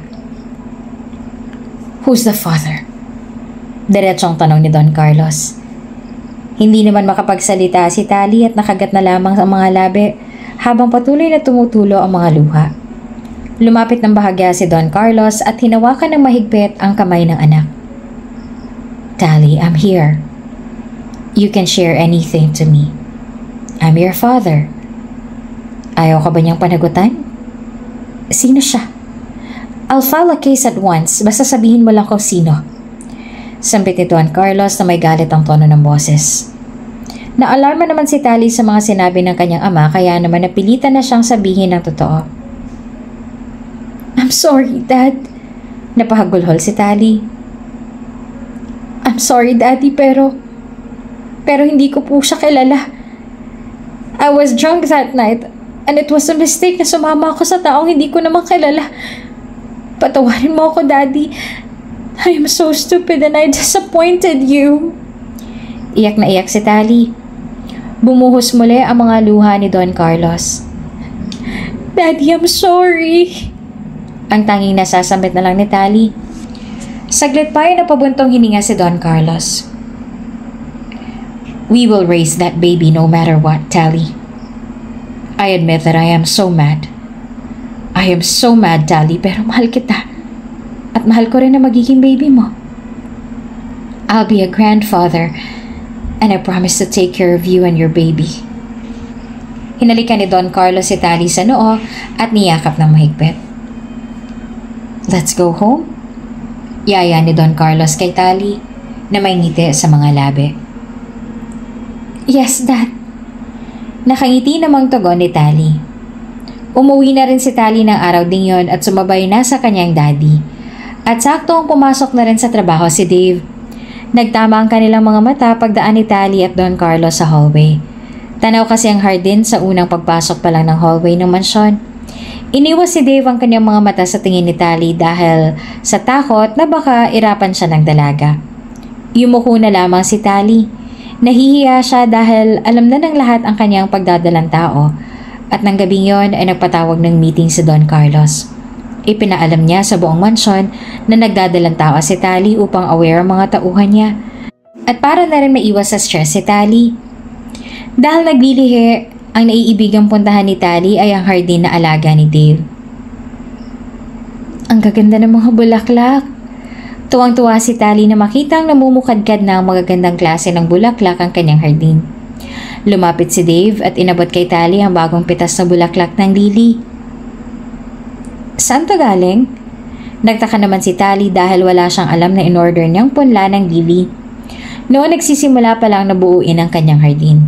Who's the father? Diretsong tanong ni Don Carlos. Hindi naman makapagsalita si Tali at nakagat na lamang ang mga labi habang patuloy na tumutulo ang mga luha. Lumapit ng bahagya si Don Carlos at hinawakan ng mahigpit ang kamay ng anak. Tali, I'm here. You can share anything to me. I'm your father. Ayaw ka ba niyang panagutan? Sino siya? I'll file a case at once, basta sabihin mo lang kung sino. Sambit ni Don Carlos na may galit ang tono ng boses. Naalarma naman si Tali sa mga sinabi ng kanyang ama kaya naman napilitan na siyang sabihin ng totoo. I'm sorry, Dad. Napahagulhol si Tali. I'm sorry, Daddy, pero hindi ko po siya kilala. I was drunk that night and it was a mistake na sumama ako sa taong hindi ko naman kilala. Patawarin mo ako, Daddy. I am so stupid and I disappointed you. Iyak na iyak si Tali. Bumuhos muli ang mga luha ni Don Carlos. Daddy, I'm sorry. Ang tanging nasasambit na lang ni Tali. Saglit pa ay napabuntong hininga si Don Carlos. We will raise that baby no matter what, Tali. I admit that I am so mad. I am so mad, Tali, pero mahal kita. At mahal ko rin na magiging baby mo. I'll be a grandfather and I promise to take care of you and your baby. Hinalikan ni Don Carlos si Tali sa noo at niyakap ng mahigpit. Let's go home? Yaya ni Don Carlos kay Tali na may ngiti sa mga labi. Yes, Dad. Nakangiti namang tugon ni Tali. Umuwi na rin si Tali ng araw ding yon at sumabay na sa kanyang daddy. At saktong pumasok na rin sa trabaho si Dave. Nagtama ang kanilang mga mata pagdaan ni Tali at Don Carlos sa hallway. Tanaw kasi ang hardin sa unang pagpasok pa lang ng hallway ng mansyon. Iniwas si Dave ang kanyang mga mata sa tingin ni Tali dahil sa takot na baka irapan siya ng dalaga. Yumuko na lamang si Tali. Nahihiya siya dahil alam na ng lahat ang kanyang pagdadalang tao. At ng gabing yon ay nagpatawag ng meeting si Don Carlos. Ipinaalam niya sa buong mansyon na nagdadalang tao si Tali upang aware ang mga tauhan niya. At para na rin maiwas sa stress si Tali. Dahil naglilihi, ang naiibigang puntahan ni Tali ay ang hardin na alaga ni Dave. Ang gaganda ng mga bulaklak. Tuwang-tuwa si Tali na makitang namumukadkad na ang magagandang klase ng bulaklak ang kanyang hardin. Lumapit si Dave at inabot kay Tali ang bagong pitas na bulaklak ng lili. Saan to galing? Nagtaka naman si Tali dahil wala siyang alam na in-order niyang punla ng lili. Noon nagsisimula pa lang nabuuin ang kanyang hardin.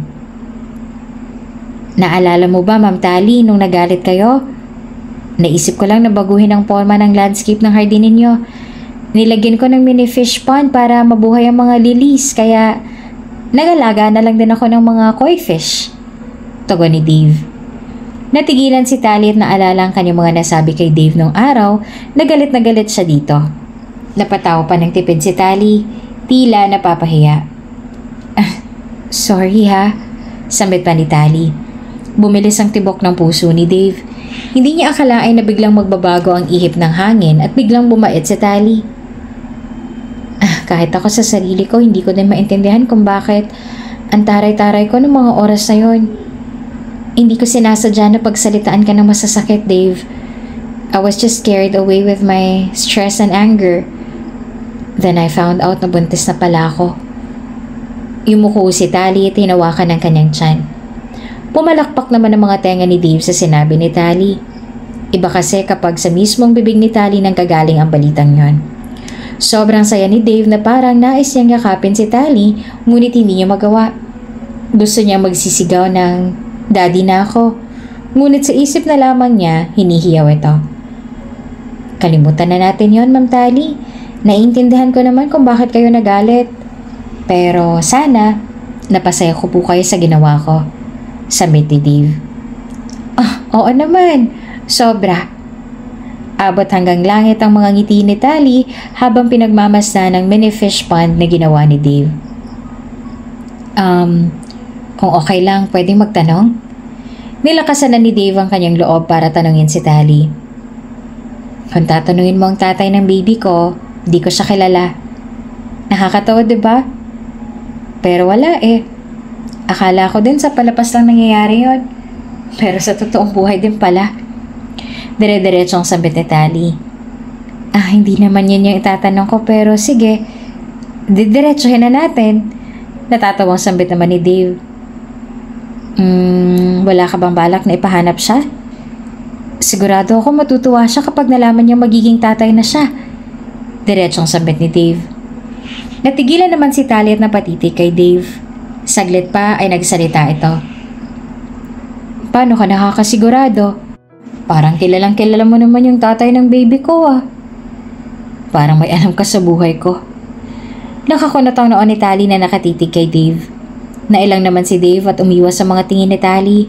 Naalala mo ba, Ma'am Tali, nung nagalit kayo? Naisip ko lang na baguhin ang forma ng landscape ng hardin ninyo. Nilagyan ko ng mini fish pond para mabuhay ang mga lilies, kaya nagalaga na lang din ako ng mga koi fish. Tugon ni Dave. Natigilan si Tali at naalala ang kanyang mga nasabi kay Dave nung araw na galit siya dito. Napatawa pa ng tipid si Tali, tila napapahiya. Sorry ha, sambit pa ni Tali. Bumilis ang tibok ng puso ni Dave. Hindi niya akalain na biglang magbabago ang ihip ng hangin at biglang bumait si Tali. Kahit ako sa sarili ko, hindi ko din maintindihan kung bakit ang taray-taray ko ng mga oras na yon. Hindi ko sinasadya na pagsalitaan ka ng masasakit, Dave. I was just carried away with my stress and anger. Then I found out na buntis na pala ako. Yumuko si Tali at hinawakan ng kanyang tiyan. Pumalakpak naman ang mga tenga ni Dave sa sinabi ni Tali. Iba kasi kapag sa mismong bibig ni Tali nang kagaling ang balitang yon. Sobrang saya ni Dave na parang nais niyang yakapin si Tali, ngunit hindi niya magawa. Gusto niya magsisigaw ng, Daddy na ako. Ngunit sa isip na lamang niya, hinihiyaw ito. Kalimutan na natin yon, Ma'am Tali. Naiintindihan ko naman kung bakit kayo nagalit. Pero sana, napasaya ko po kayo sa ginawa ko. Sambit ni Dave. Oo naman. Sobra. Abot hanggang langit ang mga ngiti ni Tali habang pinagmamasdan ng mini fish pond na ginawa ni Dave. Kung okay lang, pwedeng magtanong? Nilakasan na ni Dave ang kanyang loob para tanungin si Tali. Kung tatanungin mo ang tatay ng baby ko, di ko siya kilala. Nakakatawa, diba? Pero wala eh. Akala ko din sa palapas lang nangyayari yon. Pero sa totoong buhay din pala. Dire-diretsong sambit ni Tali. Hindi naman yan yung itatanong ko pero sige. Didiretsohin na natin. Natatawang sambit naman ni Dave. Wala ka bang balak na ipahanap siya? Sigurado ako matutuwa siya kapag nalaman niyang magiging tatay na siya. Diretsong sambit ni Dave. Natigilan naman si Tali at napatitig kay Dave. Saglit pa ay nagsalita ito. Paano ka nakakasigurado? Parang kilalang kilala mo naman yung tatay ng baby ko ah. Parang may alam ka sa buhay ko. Nakakunatang noon ni Tali na nakatitig kay Dave. Nailang naman si Dave at umiwas sa mga tingin ni Tali.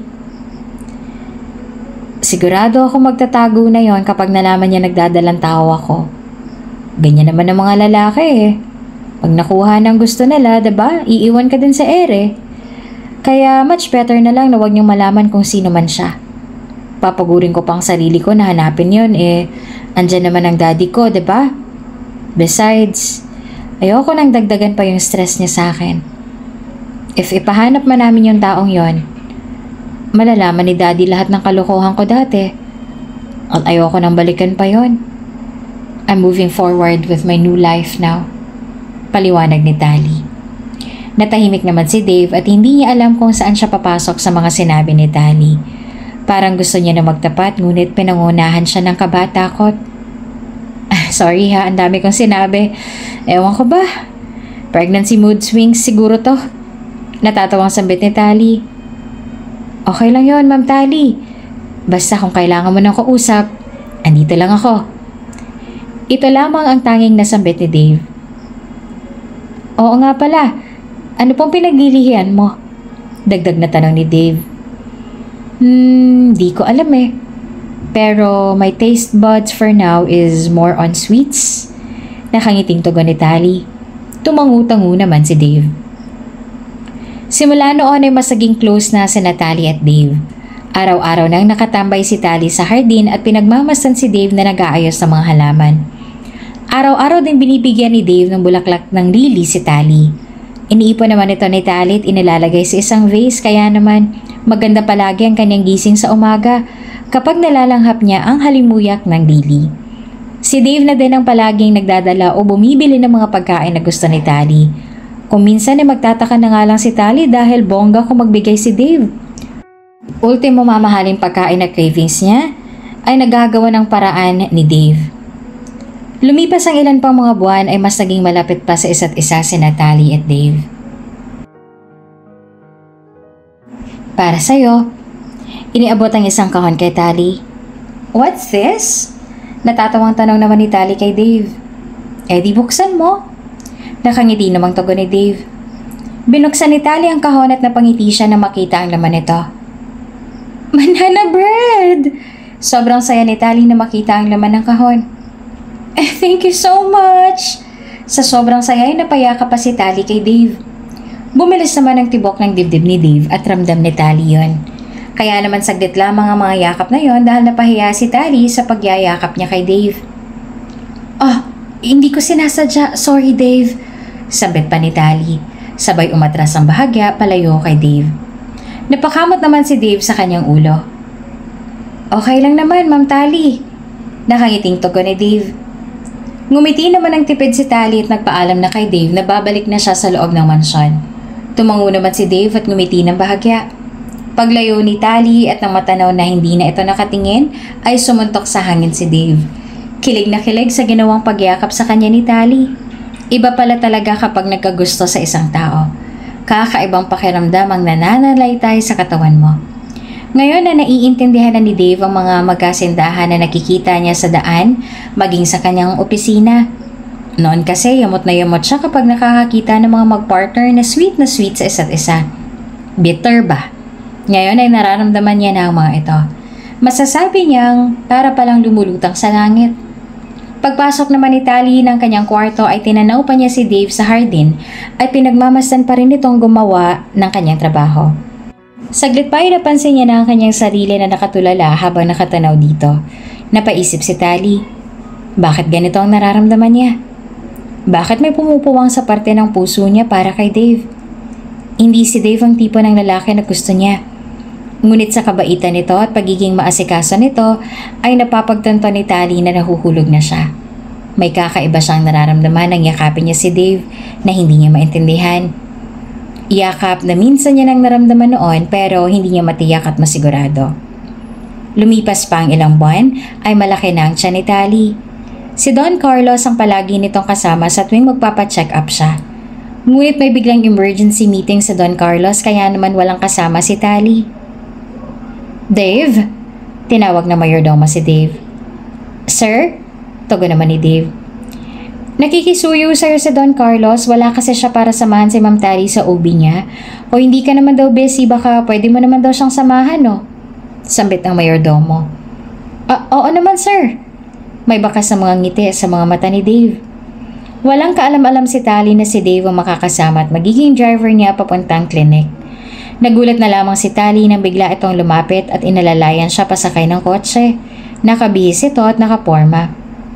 Sigurado ako magtatago na yon kapag nalaman niya nagdadalang tao ako. Ganyan naman ang mga lalaki eh. Pag nakuha ng gusto nila, diba? Iiwan ka din sa ere. Kaya much better na lang na huwag niyong malaman kung sino man siya. Papagurin ko pang sarili ko na hanapin yun eh. Andyan naman ang daddy ko, diba? Besides, ayoko nang dagdagan pa yung stress niya sa akin. If ipahanap man namin yung taong yon, malalaman ni daddy lahat ng kalokohan ko dati. At ayoko nang balikan pa yon. I'm moving forward with my new life now. Paliwanag ni Tali. Natahimik naman si Dave at hindi niya alam kung saan siya papasok sa mga sinabi ni Tali. Parang gusto niya na magtapat ngunit pinangunahan siya ng kabatakot. Sorry ha, ang dami kong sinabi. Ewan ko ba? Pregnancy mood swings siguro to. Natatawang sambit ni Tali. Okay lang yon, Ma'am Tali. Basta kung kailangan mo ng kausap, andito lang ako. Ito lamang ang tanging nasambit ni Dave. Oo nga pala, ano pong pinaglilihian mo? Dagdag na tanong ni Dave. Di ko alam eh. Pero my taste buds for now is more on sweets. Nakangiting tugon ni Tali. Tumangu-tangu naman si Dave. Simula noon ay masaging close na sina Tali at Dave. Araw-araw nang nakatambay si Tali sa hardin at pinagmamasdan si Dave na nag-aayos ng mga halaman. Araw-araw din binibigyan ni Dave ng bulaklak ng lili si Tali. Iniipon naman ito ni Tali at inilalagay sa isang vase kaya naman maganda palagi ang kanyang gising sa umaga kapag nalalanghap niya ang halimuyak ng lili. Si Dave na din ang palaging nagdadala o bumibili ng mga pagkain na gusto ni Tali. Kung minsan ay magtataka na nga lang si Tali dahil bongga kung magbigay si Dave. Ultimo mamahaling pagkain na cravings niya ay nagagawa ng paraan ni Dave. Lumipas ang ilan pang mga buwan ay mas naging malapit pa sa isa't isa sina Tali at Dave. Para sa'yo, iniabot ang isang kahon kay Tali. What's this? Natatawang tanong naman ni Tali kay Dave. Eh di buksan mo. Nakangiti namang tugon ni Dave. Binuksan ni Tali ang kahon at napangiti siya na makita ang laman nito. Banana bread! Sobrang saya ni Tali na makita ang laman ng kahon. Thank you so much! Sa sobrang saya ay napayakap pa si Tali kay Dave. Bumilis naman ang tibok ng dibdib ni Dave at ramdam ni Tali yon. Kaya naman saglit lamang ang mga yakap na yon dahil napahiya si Tali sa pagyayakap niya kay Dave. Hindi ko sinasadya. Sorry Dave. Sabit pa ni Tali. Sabay umatras ang bahagya palayo kay Dave. Napakamot naman si Dave sa kanyang ulo. Okay lang naman, Ma'am Tali. Nakangiting tugon ni Dave. Ngumiti naman ang tipid si Tali at nagpaalam na kay Dave na babalik na siya sa loob ng mansyon. Tumango naman si Dave at ngumiti ng bahagya. Paglayo ni Tali at nang matanaw na hindi na ito nakatingin, ay sumuntok sa hangin si Dave. Kilig na kilig sa ginawang pagyakap sa kanya ni Tali. Iba pala talaga kapag nagkagusto sa isang tao. Kakaibang pakiramdam ang nananalaytay sa katawan mo. Ngayon na naiintindihan na ni Dave ang mga magkasindahan na nakikita niya sa daan, maging sa kanyang opisina. Noon kasi yamot na yamot siya kapag nakakakita ng mga magpartner na sweet sa isa't isa. Bitter ba? Ngayon ay nararamdaman niya na ang mga ito. Masasabi niyang para palang lumulutang sa langit. Pagpasok naman ni Tali ng kanyang kwarto ay tinanaw pa niya si Dave sa hardin at pinagmamasdan pa rin itong gumawa ng kanyang trabaho. Saglit pa ay napansin niya na ang kanyang sarili na nakatulala habang nakatanaw dito. Napaisip si Tali. Bakit ganito ang nararamdaman niya? Bakit may pumupuwang sa parte ng puso niya para kay Dave? Hindi si Dave ang tipo ng lalaki na gusto niya. Ngunit sa kabaitan nito at pagiging maasikaso nito ay napapagtanto ni Tali na nahuhulog na siya. May kakaiba siyang nararamdaman nang yakapin niya si Dave na hindi niya maintindihan. Yakap na minsan niya nang naramdaman noon pero hindi niya matiyak at masigurado. Lumipas pa ang ilang buwan ay malaki na ang tiyan ni Tali. Si Don Carlos ang palagi nitong kasama sa tuwing magpapacheck up siya. Ngunit may biglang emergency meeting sa Don Carlos kaya naman walang kasama si Tali. Dave? Tinawag na mayordomo si Dave. Sir? Tugon naman ni Dave. Nakikisuyo sir si Don Carlos, wala kasi siya para samahan si Ma'am Tali sa OB niya. O hindi ka naman daw busy, baka pwede mo naman daw siyang samahan, no? Sambit ng mayordomo. Oo naman sir. May bakas sa mga ngiti sa mga mata ni Dave. Walang kaalam-alam si Tali na si Dave ang makakasama at magiging driver niya papuntang klinik. Nagulat na lamang si Tali nang bigla itong lumapit at inalalayan siya pasakay ng kotse. Nakabihis ito at nakaporma.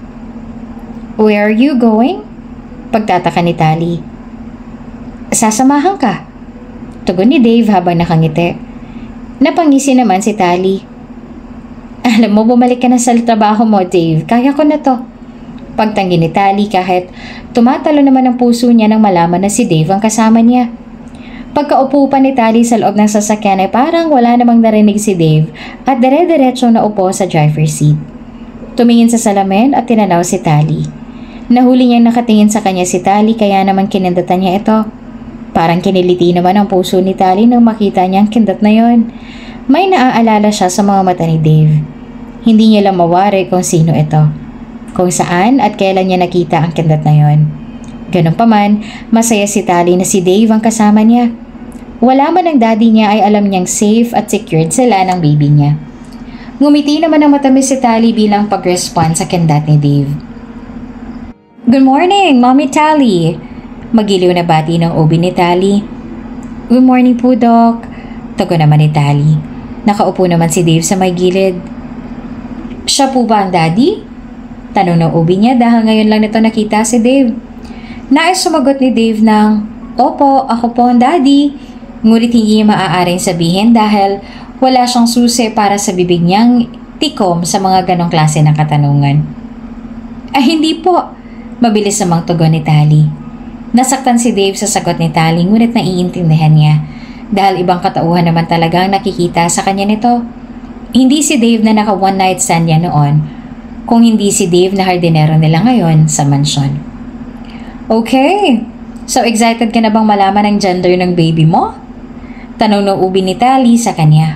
"Where are you going?" Pagtataka ni Tali. "Sasamahan ka," tugon ni Dave habang nakangiti. Napangisi naman si Tali. "Alam mo, bumalik ka na sa trabaho mo, Dave. Kaya ko na to." Pagtanggi ni Tali kahit tumatalo naman ang puso niya nang malaman na si Dave ang kasama niya. Pagkaupo pa ni Tali sa loob ng sasakyan ay parang wala namang narinig si Dave at dire-diretso na upo sa driver's seat. Tumingin sa salamin at tinanaw si Tali. Nahuli niyang nakatingin sa kanya si Tali kaya naman kinindatan niya ito. Parang kiniliti naman ang puso ni Tali nang makita niya ang kindat na yon. May naaalala siya sa mga mata ni Dave. Hindi niya lang mawari kung sino ito, kung saan at kailan niya nakita ang kindat na yon. Ganun pa man, masaya si Tali na si Dave ang kasama niya. Wala man ang daddy niya ay alam niyang safe at secured sila ng baby niya. Ngumiti naman ang matamis si Tali bilang pag-respond sa kindat ni Dave. "Good morning, Mommy Tali!" Magiliw na bati ng OB ni Tali. "Good morning po, Doc," tugon naman ni Tali. Nakaupo naman si Dave sa may gilid. "Siya po ba ang daddy?" Tanong ng OB niya dahil ngayon lang nito nakita si Dave. Nais sumagot ni Dave ng, "Opo, ako po ang daddy." Ngunit hindi niya maaaring sabihin dahil wala siyang susi para sa bibig niyang tikom sa mga ganong klase ng katanungan. "Ay hindi po," mabilis namang tugon ni Tali. Nasaktan si Dave sa sagot ni Tali ngunit naiintindihan niya dahil ibang katauhan naman talaga ang nakikita sa kanya nito. Hindi si Dave na naka one night stand niya noon, kung hindi si Dave na hardinero nila ngayon sa mansyon. "Okay, so excited ka na bang malaman ang gender ng baby mo?" Tanong ng ubi ni Tali sa kanya.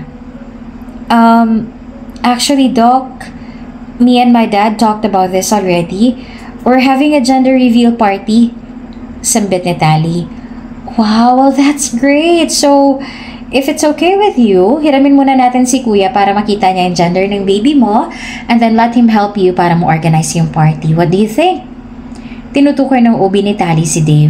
Actually, Doc, me and my dad talked about this already. We're having a gender reveal party," sambit ni Tali. "Wow, well that's great. So, if it's okay with you, hiramin muna natin si Kuya para makita niya yung gender ng baby mo and then let him help you para mo-organize yung party. What do you think?" Tinutukoy ng ubi ni Tali si Dave.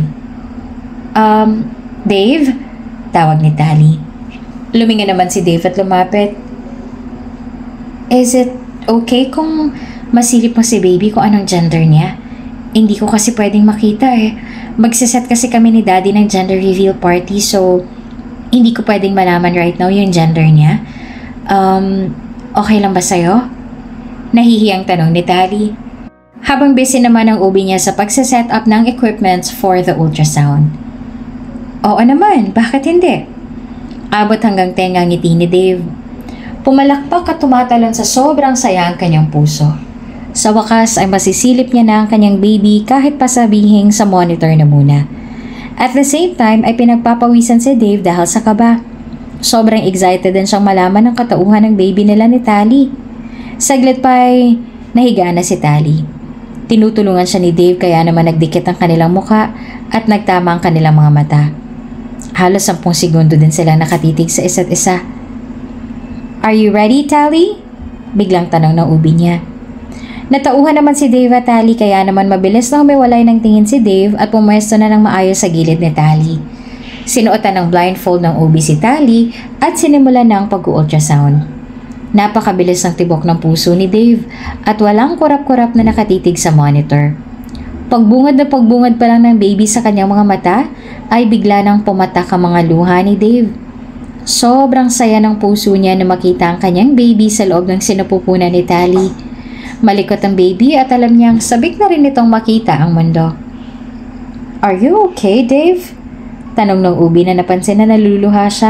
Dave?" Tawag ni Tali. Lumingon naman si Dave at lumapit. "Is it okay kung masilip mo si baby kung anong gender niya? Hindi ko kasi pwedeng makita eh. Magsiset kasi kami ni Daddy ng gender reveal party so hindi ko pwedeng malaman right now yung gender niya. Okay lang ba sa'yo?" Nahihiyang tanong ni Tali. Habang busy naman ang ubi niya sa pagsiset up ng equipments for the ultrasound. "Oo naman, bakit hindi?" Abot hanggang tenga ngiti ni Dave. Pumalakpak at tumatalon sa sobrang saya ang kanyang puso. Sa wakas ay masisilip niya na ang kanyang baby kahit pasabihing sa monitor na muna. At the same time ay pinagpapawisan si Dave dahil sa kaba. Sobrang excited din siyang malaman ang katauhan ng baby nila ni Tali. Saglit pa ay nahigaan na si Tali. Tinutulungan siya ni Dave kaya naman nagdikit ang kanilang muka at nagtama ang kanilang mga mata. Halos 10 segundo din sila nakatitig sa isa't isa. "Are you ready, Tali?" Biglang tanong ng ubi niya. Natauhan naman si Dave at Tali kaya naman mabilis na humiwalay ng tingin si Dave at pumwesto na ng maayos sa gilid ni Tali. Sinuotan ng blindfold ng ubi si Tali at sinimulan ng pag-ultrasound. Napakabilis ng tibok ng puso ni Dave at walang kurap-kurap na nakatitig sa monitor. Pagbungad na pagbungad pa lang ng baby sa kanyang mga mata ay bigla nang pumatak ang mga luha ni Dave. Sobrang saya ng puso niya na makita ang kanyang baby sa loob ng sinapupunan ni Tali. Malikot ang baby at alam niyang sabik na rin itong makita ang mundo. "Are you okay, Dave?" Tanong ng ubi na napansin na naluluha siya.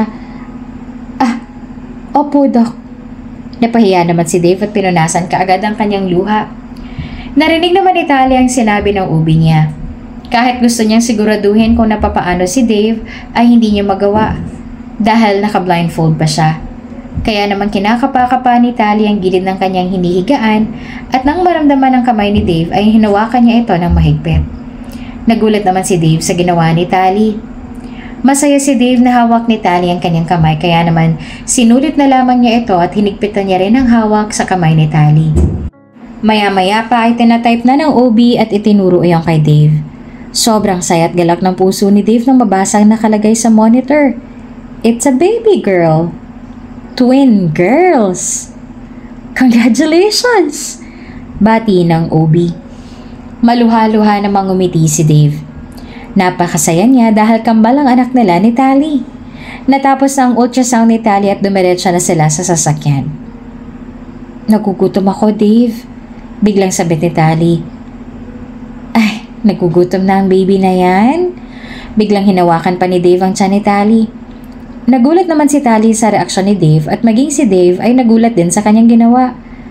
Opo, Doc." Napahiya naman si Dave at pinunasan kaagad ang kanyang luha. Narinig naman ni Tali ang sinabi ng ubi niya. Kahit gusto niyang siguraduhin kung napapaano si Dave ay hindi niya magawa dahil naka-blindfold pa siya. Kaya naman kinakapa-kapa ni Tali ang gilid ng kanyang hinihigaan at nang maramdaman ng kamay ni Dave ay hinawakan niya ito ng mahigpit. Nagulat naman si Dave sa ginawa ni Tali. Masaya si Dave na hawak ni Tali ang kanyang kamay kaya naman sinulit na lamang niya ito at hinigpitan niya rin ang hawak sa kamay ni Tali. Maya-maya pa ay tinatype na ng OB at itinuro iyon kay Dave. Sobrang saya at galak ng puso ni Dave nang mabasa ang nakalagay sa monitor. It's a baby girl. Twin girls. Congratulations! Bati ng OB. Maluha-luha namang umiti si Dave. Napakasaya niya dahil kambal ang anak nila ni Tali. Natapos ang ultrasound ni Tali at dumiretso na sila sa sasakyan. Nagugutom ako, Dave. Biglang sabit ni Tali. Ay, nagugutom na ang baby na yan? Biglang hinawakan pa ni Dave ang tiyan ni Tali. Nagulat naman si Tali sa reaksyon ni Dave at maging si Dave ay nagulat din sa kanyang ginawa.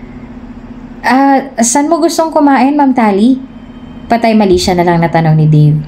Saan mo gustong kumain, Ma'am Tali? Patay mali siya na lang na tanong ni Dave.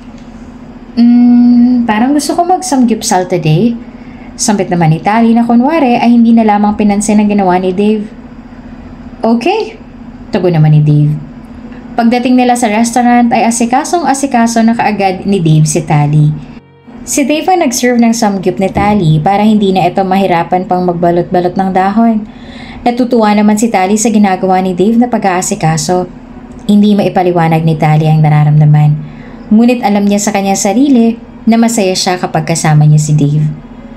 Parang gusto ko mag-samgyupsal today. Sambit naman ni Tali na kunwari ay hindi na lamang pinansin ang ginawa ni Dave. Okay, tugon naman ni Dave. Pagdating nila sa restaurant ay asikasong-asikaso na kaagad ni Dave si Tali. Si Dave ang nag-serve ng samgyup ni Tali para hindi na ito mahirapan pang magbalot-balot ng dahon. Natutuwa naman si Tali sa ginagawa ni Dave na pag-aasikaso. Hindi maipaliwanag ni Tali ang nararamdaman. Ngunit alam niya sa kanya sarili na masaya siya kapag kasama niya si Dave.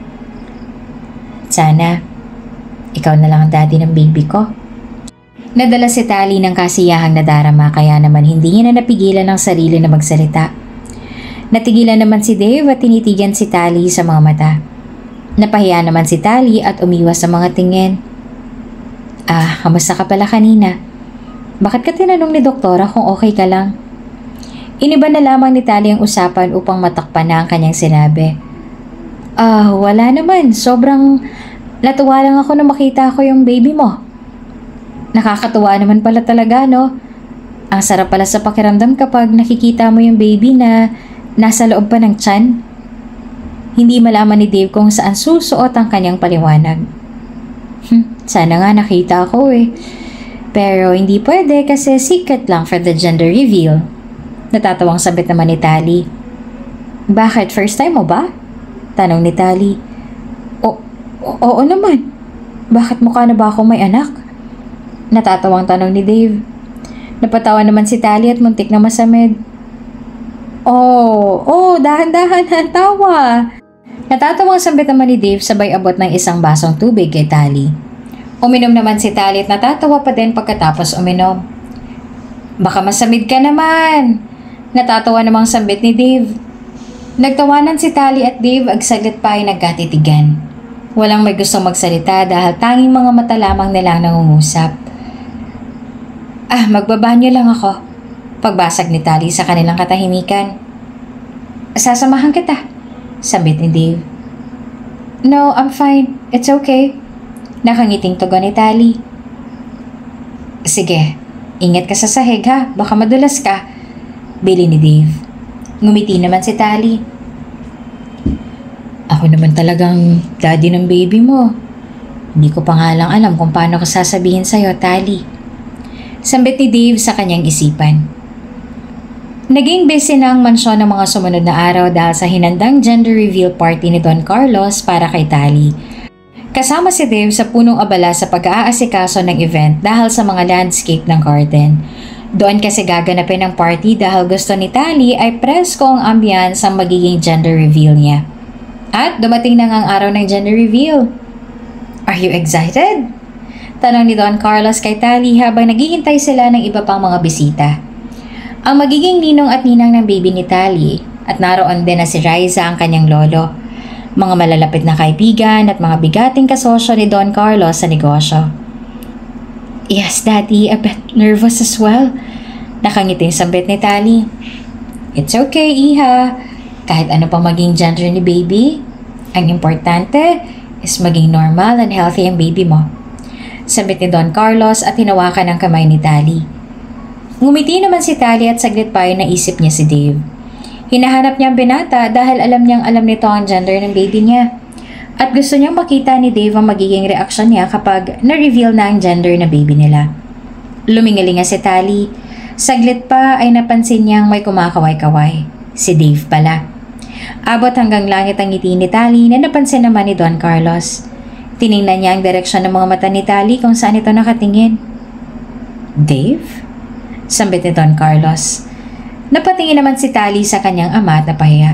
Sana, ikaw na lang ang daddy ng baby ko. Nadala si Tali ng kasiyahang nadarama kaya naman hindi niya na napigilan ang sarili na magsalita. Natigilan naman si Dave at tinitigan si Tali sa mga mata. Napahiya naman si Tali at umiwas sa mga tingin. Kamusta ka pala kanina? Bakit ka tinanong ni doktora kung okay ka lang? Iniba na lamang ni Tali ang usapan upang matakpan na ang kanyang sinabi. Wala naman. Sobrang natuwa lang ako na makita ko yung baby mo. Nakakatuwa naman pala talaga, no? Ang sarap pala sa pakiramdam kapag nakikita mo yung baby na nasa loob pa ng tiyan. Hindi malaman ni Dave kung saan susuot ang kanyang paliwanag. Sana nga nakita ako eh. Pero hindi pwede kasi secret lang for the gender reveal. Natatawang sabit naman ni Tali. Bakit? First time mo ba? Tanong ni Tali. Oo naman. Bakit mukha na ba akong may anak? Natatawang tanong ni Dave. Napatawa naman si Tali at muntik na masamid. Dahan-dahan ang tawa. Natatawang sambit naman ni Dave sabay abot ng isang basong tubig kay Tali. Uminom naman si Tali at natatawa pa din pagkatapos uminom. Baka masamid ka naman. Natatawa namang sambit ni Dave. Nagtawanan si Tali at Dave ag saglit pa ay nagkatitigan. Walang may gustong magsalita dahil tanging mga mata lamang nilang nangungusap. Magbabanyo lang ako. Pagbasag ni Tali sa kanilang katahimikan. Sasamahan kita, sabit ni Dave. No, I'm fine. It's okay. Nakangiting tugon ni Tali. Sige, ingat ka sa sahig ha, baka madulas ka, bili ni Dave. Ngumiti naman si Tali. Ako naman talagang daddy ng baby mo. Hindi ko pa nga lang alam kung paano ko sasabihin sa'yo, Tali. Sambit ni Dave sa kanyang isipan. Naging busy na ang mansyon ng mga sumunod na araw dahil sa hinandang gender reveal party ni Don Carlos para kay Tali. Kasama si Dave sa punong abala sa pag-aasikaso ng event dahil sa mga landscape ng garden. Doon kasi gaganapin ang party dahil gusto ni Tali ay presko ang ambience ang magiging gender reveal niya. At dumating na nga ang araw ng gender reveal. Are you excited? Tanong ni Don Carlos kay Tali habang naghihintay sila ng iba pang mga bisita. Ang magiging ninong at ninang ng baby ni Tali at naroon din na si Riza ang kanyang lolo, mga malalapit na kaibigan at mga bigating kasosyo ni Don Carlos sa negosyo. Yes, Daddy, a bit nervous as well. Nakangiting sambit ni Tali. It's okay, Iha. Kahit ano pang maging gender ni baby, ang importante is maging normal and healthy ang baby mo. Sambit ni Don Carlos at hinawakan ang kamay ni Tali. Ngumiti naman si Tali at saglit pa ay naisip niya si Dave. Hinahanap niya ang binata dahil alam niyang alam nito ang gender ng baby niya. At gusto niyang makita ni Dave ang magiging reaksyon niya kapag na-reveal na ang gender ng baby nila. Lumingalinga si Tali. Saglit pa ay napansin niyang may kumakaway-kaway. Si Dave pala. Abot hanggang langit ang ngiti ni Tali na napansin naman ni Don Carlos. Tiningnan niya ang direksyon ng mga mata ni Tali kung saan ito nakatingin. Dave? Sambit ni Don Carlos. Napatingin naman si Tali sa kanyang ama at napahiya.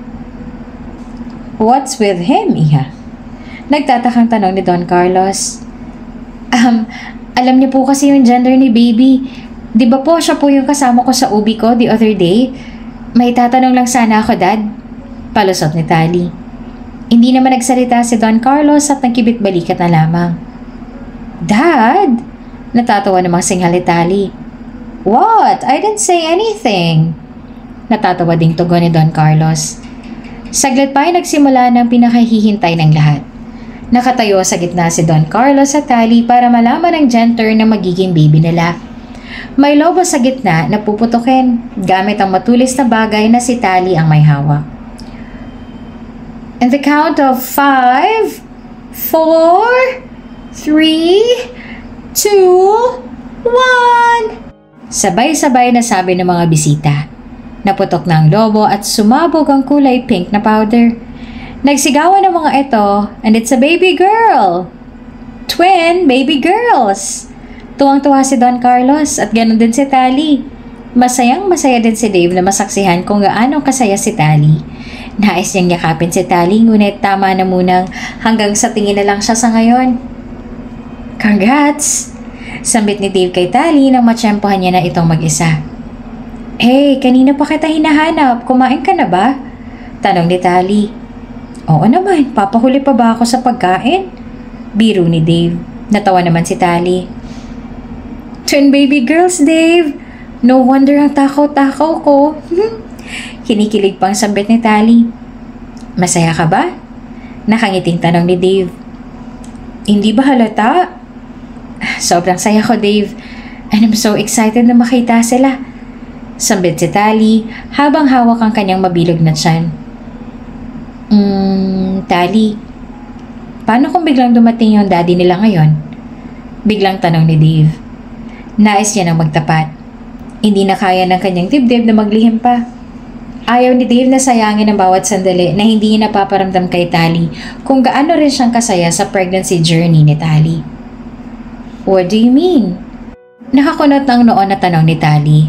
What's with him, Iha? Nagtatakang tanong ni Don Carlos. Alam niyo po kasi yung gender ni baby. Di ba po siya po yung kasama ko sa ubi ko the other day? May tatanong lang sana ako, Dad. Palusot ni Tali. Hindi naman nagsalita si Don Carlos at nagkibit-balikat na lamang. Dad? Natatawa namang singhal ni Tali. What? I didn't say anything. Natatawa ding tugon ni Don Carlos. Saglit pa ay nagsimula ng pinakahihintay ng lahat. Nakatayo sa gitna si Don Carlos at Tali para malaman ang gender ng magiging baby nila. May lobo sa gitna na puputukin gamit ang matulis na bagay na si Tali ang may hawak. In the count of 5, 4, 3, 2, 1. Sabay-sabay na sabi ng mga bisita. Naputok na ang lobo at sumabog ang kulay pink na powder. Nagsigawan ng mga ito, and it's a baby girl! Twin baby girls! Tuwang-tuwa si Don Carlos at ganoon din si Tali. Masayang-masaya din si Dave na masaksihan kung gaano kasaya si Tali. Nais niyang yakapin si Tali, ngunit tama na munang hanggang sa tingin na lang siya sa ngayon. Congrats! Sambit ni Dave kay Tali nang matsyempohan niya na itong mag-isa. Hey, kanina pa kita hinahanap. Kumain ka na ba? Tanong ni Tali. Oo naman, papahuli pa ba ako sa pagkain? Biro ni Dave. Natawa naman si Tali. Twin baby girls, Dave. No wonder ang takaw-takaw ko. Kinikilig pang sambit ni Tali. Masaya ka ba? Nakangiting tanong ni Dave. Hindi ba halata? Sobrang saya ko, Dave. And I'm so excited na makita sila. Sambit si Tali habang hawak ang kanyang mabilog na tiyan. Tali, paano kung biglang dumating yung daddy nila ngayon? Biglang tanong ni Dave. Nais niya nang magtapat. Hindi na kaya ng kanyang dibdib na maglihim pa. Ayaw ni Dave na sayangin ang bawat sandali na hindi niya napaparamdam kay Tali kung gaano rin siyang kasaya sa pregnancy journey ni Tali. What do you mean? Nakakunot ng noon na tanong ni Tali.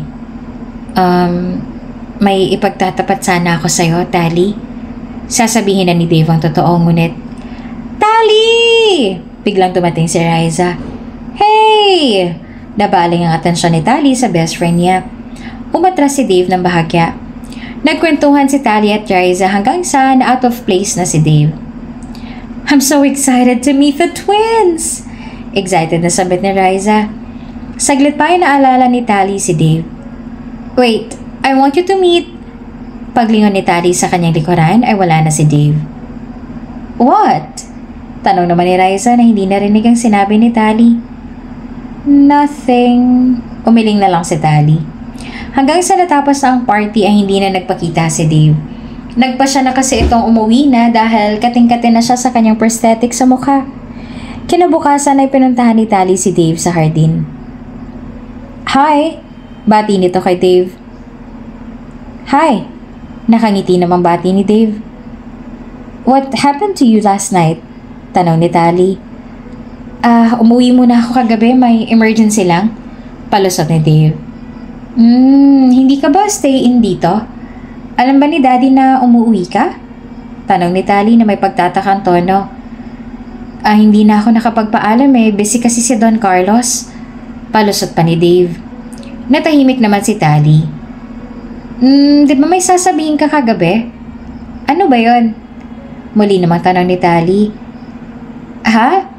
May ipagtatapat sana ako sa'yo, Tali. Sasabihin na ni Dave ang totoo, ngunit, Tali! Biglang dumating si Riza. Hey! Nabaling ang atensyon ni Tali sa best friend niya. Umatras si Dave ng bahagya. Nagkwentuhan si Tali at Riza hanggang sa na out of place na si Dave. I'm so excited to meet the twins! Excited na sabi ni Riza. Saglit pa ay naalala ni Tali si Dave. Wait, I want you to meet. Paglingon ni Tali sa kanyang likuran ay wala na si Dave. What? Tanong naman ni Riza na hindi narinig ang sinabi ni Tali. Nothing. Umiling na lang si Tali. Hanggang sa natapos na ang party ay hindi na nagpakita si Dave. Nagpa siya na kasi itong umuwi na dahil kating-kating na siya sa kanyang prosthetic sa mukha. Kinabukasan ay pinuntahan ni Tali si Dave sa hardin. Hi! Bati nito kay Dave. Hi! Nakangiti namang bati ni Dave. What happened to you last night? Tanong ni Tali. Umuwi muna ako kagabi, may emergency lang. Palusot ni Dave. Hindi ka ba stay in dito? Alam ba ni Daddy na umuwi ka? Tanong ni Tali na may pagtatakang tono. Hindi na ako nakapagpaalam busy kasi si Don Carlos. Palusot pa ni Dave. Natahimik naman si Tali. Di ba may sasabihin ka kagabi? Ano ba yon? Muli namang tanong ni Tali. Ha?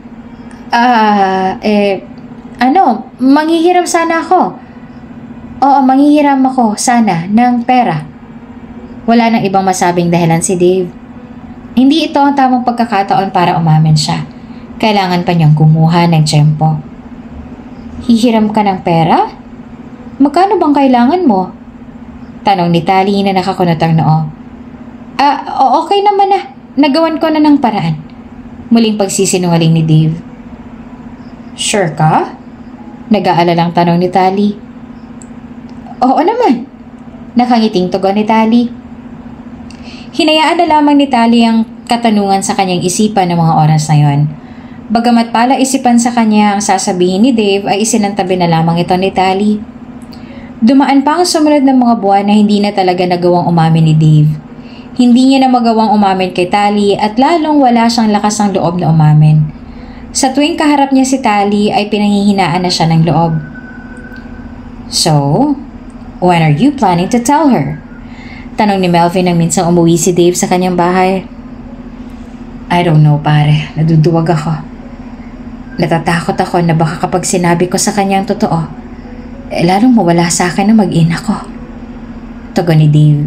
Manghihiram sana ako. Oo, manghihiram ako sana ng pera. Wala nang ibang masabing dahilan si Dave. Hindi ito ang tamang pagkakataon para umamin siya. Kailangan pa niyang kumuha ng tiyempo. Hihiram ka ng pera? Magkano bang kailangan mo? Tanong ni Tali na nakakunot ang noo. Okay naman na. Nagawan ko na ng paraan. Muling pagsisinungaling ni Dave. Sure ka? Nag-aalalang tanong ni Tali. Oo naman. Nakangiting tugon ni Tali. Hinayaan na lamang ni Tali ang katanungan sa kanyang isipan ng mga oras na yon. Bagamat pala isipan sa kanya ang sasabihin ni Dave ay isinantabi na lamang ito ni Tali. Dumaan pa ang sumunod ng mga buwan na hindi na talaga nagawang umamin ni Dave. Hindi niya na magawang umamin kay Tali at lalong wala siyang lakas ng loob na umamin. Sa tuwing kaharap niya si Tali ay pinanghihinaan na siya ng loob. So, when are you planning to tell her? Tanong ni Melvin nang minsang umuwi si Dave sa kanyang bahay. I don't know pare, naduduwag ako. Natatakot ako na baka kapag sinabi ko sa kanyang totoo, lalong mawala sa akin na mag-ina ko. Tugon ni Dave.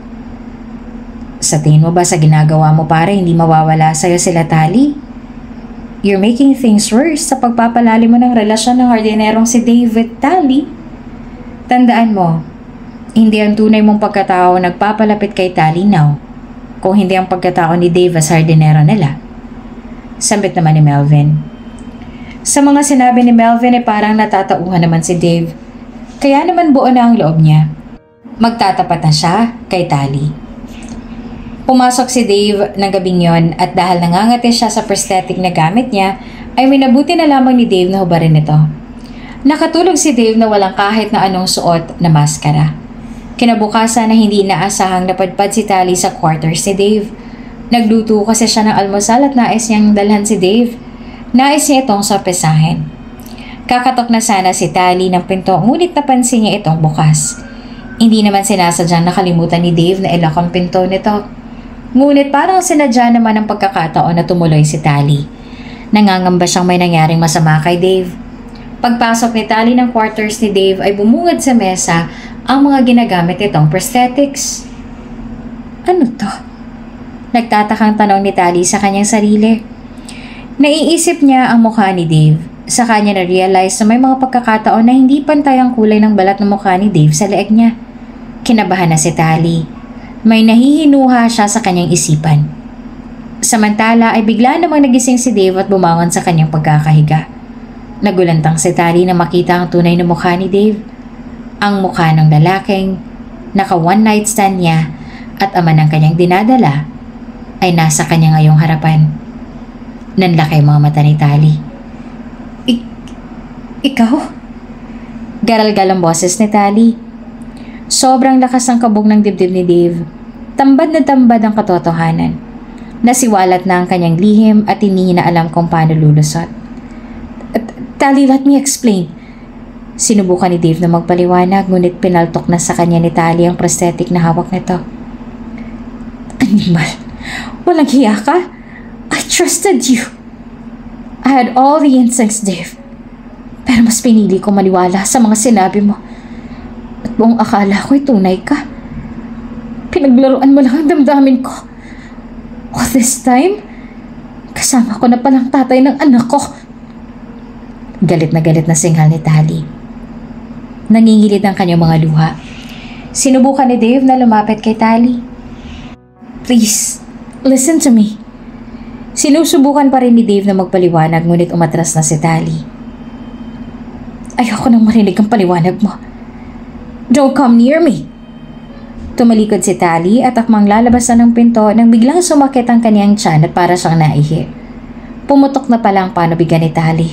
Sa tingin mo ba sa ginagawa mo pare hindi mawawala sa'yo sila Tali? You're making things worse sa pagpapalalim mo ng relasyon ng hardinerong si Dave with Tali. Tandaan mo, hindi ang tunay mong pagkatao nagpapalapit kay Tali now, kung hindi ang pagkatao ni Dave as hardinero nila. Sambit naman ni Melvin. Sa mga sinabi ni Melvin ay parang natatauhan naman si Dave. Kaya naman buo na ang loob niya. Magtatapat na siya kay Tali. Pumasok si Dave ng gabing yon at dahil nangangati siya sa prosthetic na gamit niya, ay minabuti na lamang ni Dave na hubarin ito. Nakatulog si Dave na walang kahit na anong suot na maskara. Kinabukasan na hindi inaasahang napadpad si Tali sa quarters ni Dave. Nagluto kasi siya ng almusal at nais niyang dalhan si Dave. Nais niya itong sorpresahin. Kakatok na sana si Tali ng pinto ngunit napansin niya itong bukas. Hindi naman sinasadyang nakalimutan ni Dave na ilak ang pinto nito. Ngunit parang sinadya naman ang pagkakataon na tumuloy si Tali. Nangangamba siyang may nangyaring masama kay Dave. Pagpasok ni Tali ng quarters ni Dave ay bumungad sa mesa ang mga ginagamit itong prosthetics. Ano to? Nagtatakang tanong ni Tali sa kanyang sarili. Naiisip niya ang mukha ni Dave. Sa kanya na-realize na may mga pagkakataon na hindi pantay ang kulay ng balat ng mukha ni Dave sa leeg niya. Kinabahan na si Tali. May nahihinuha siya sa kanyang isipan. Samantala ay bigla namang nagising si Dave at bumangon sa kanyang pagkakahiga. Nagulantang si Tali na makita ang tunay na mukha ni Dave. Ang mukha ng lalaking naka one night stand niya at ama ng kanyang dinadala ay nasa kanya ngayong harapan. Nanlaki mga mata ni Tali. Ikaw? Garal-gal ang boses ni Tali. Sobrang lakas ng kabog ng dibdib ni Dave. Tambad na tambad ang katotohanan. Nasiwalat na ang kanyang lihim at hindi na alam kung paano lulusot. Tali, let me explain. Sinubukan ni Dave na magpaliwanag ngunit pinaltok na sa kanya ni Tali ang prosthetic na hawak nito. Animal, walang hiya ka? I trusted you. I had all the instincts, Dave. Pero mas pinili ko maniwala sa mga sinabi mo. At buong akala ko'y tunay ka. Pinaglaruan mo lang ang damdamin ko. All this time, kasama ko na palang tatay ng anak ko. Galit na singhal ni Tali. Nangingilid ang kanyang mga luha. Sinubukan ni Dave na lumapit kay Tali. Please, listen to me. Sinusubukan pa rin ni Dave na magpaliwanag ngunit umatras na si Tali. Ayoko nang marinig ang paliwanag mo. Don't come near me. Tumalikod si Tali at akmang lalabas na ng pinto nang biglang sumakit ang kaniyang tiyan at para siyang naihi. Pumutok na pala ang panubigan ni Tali.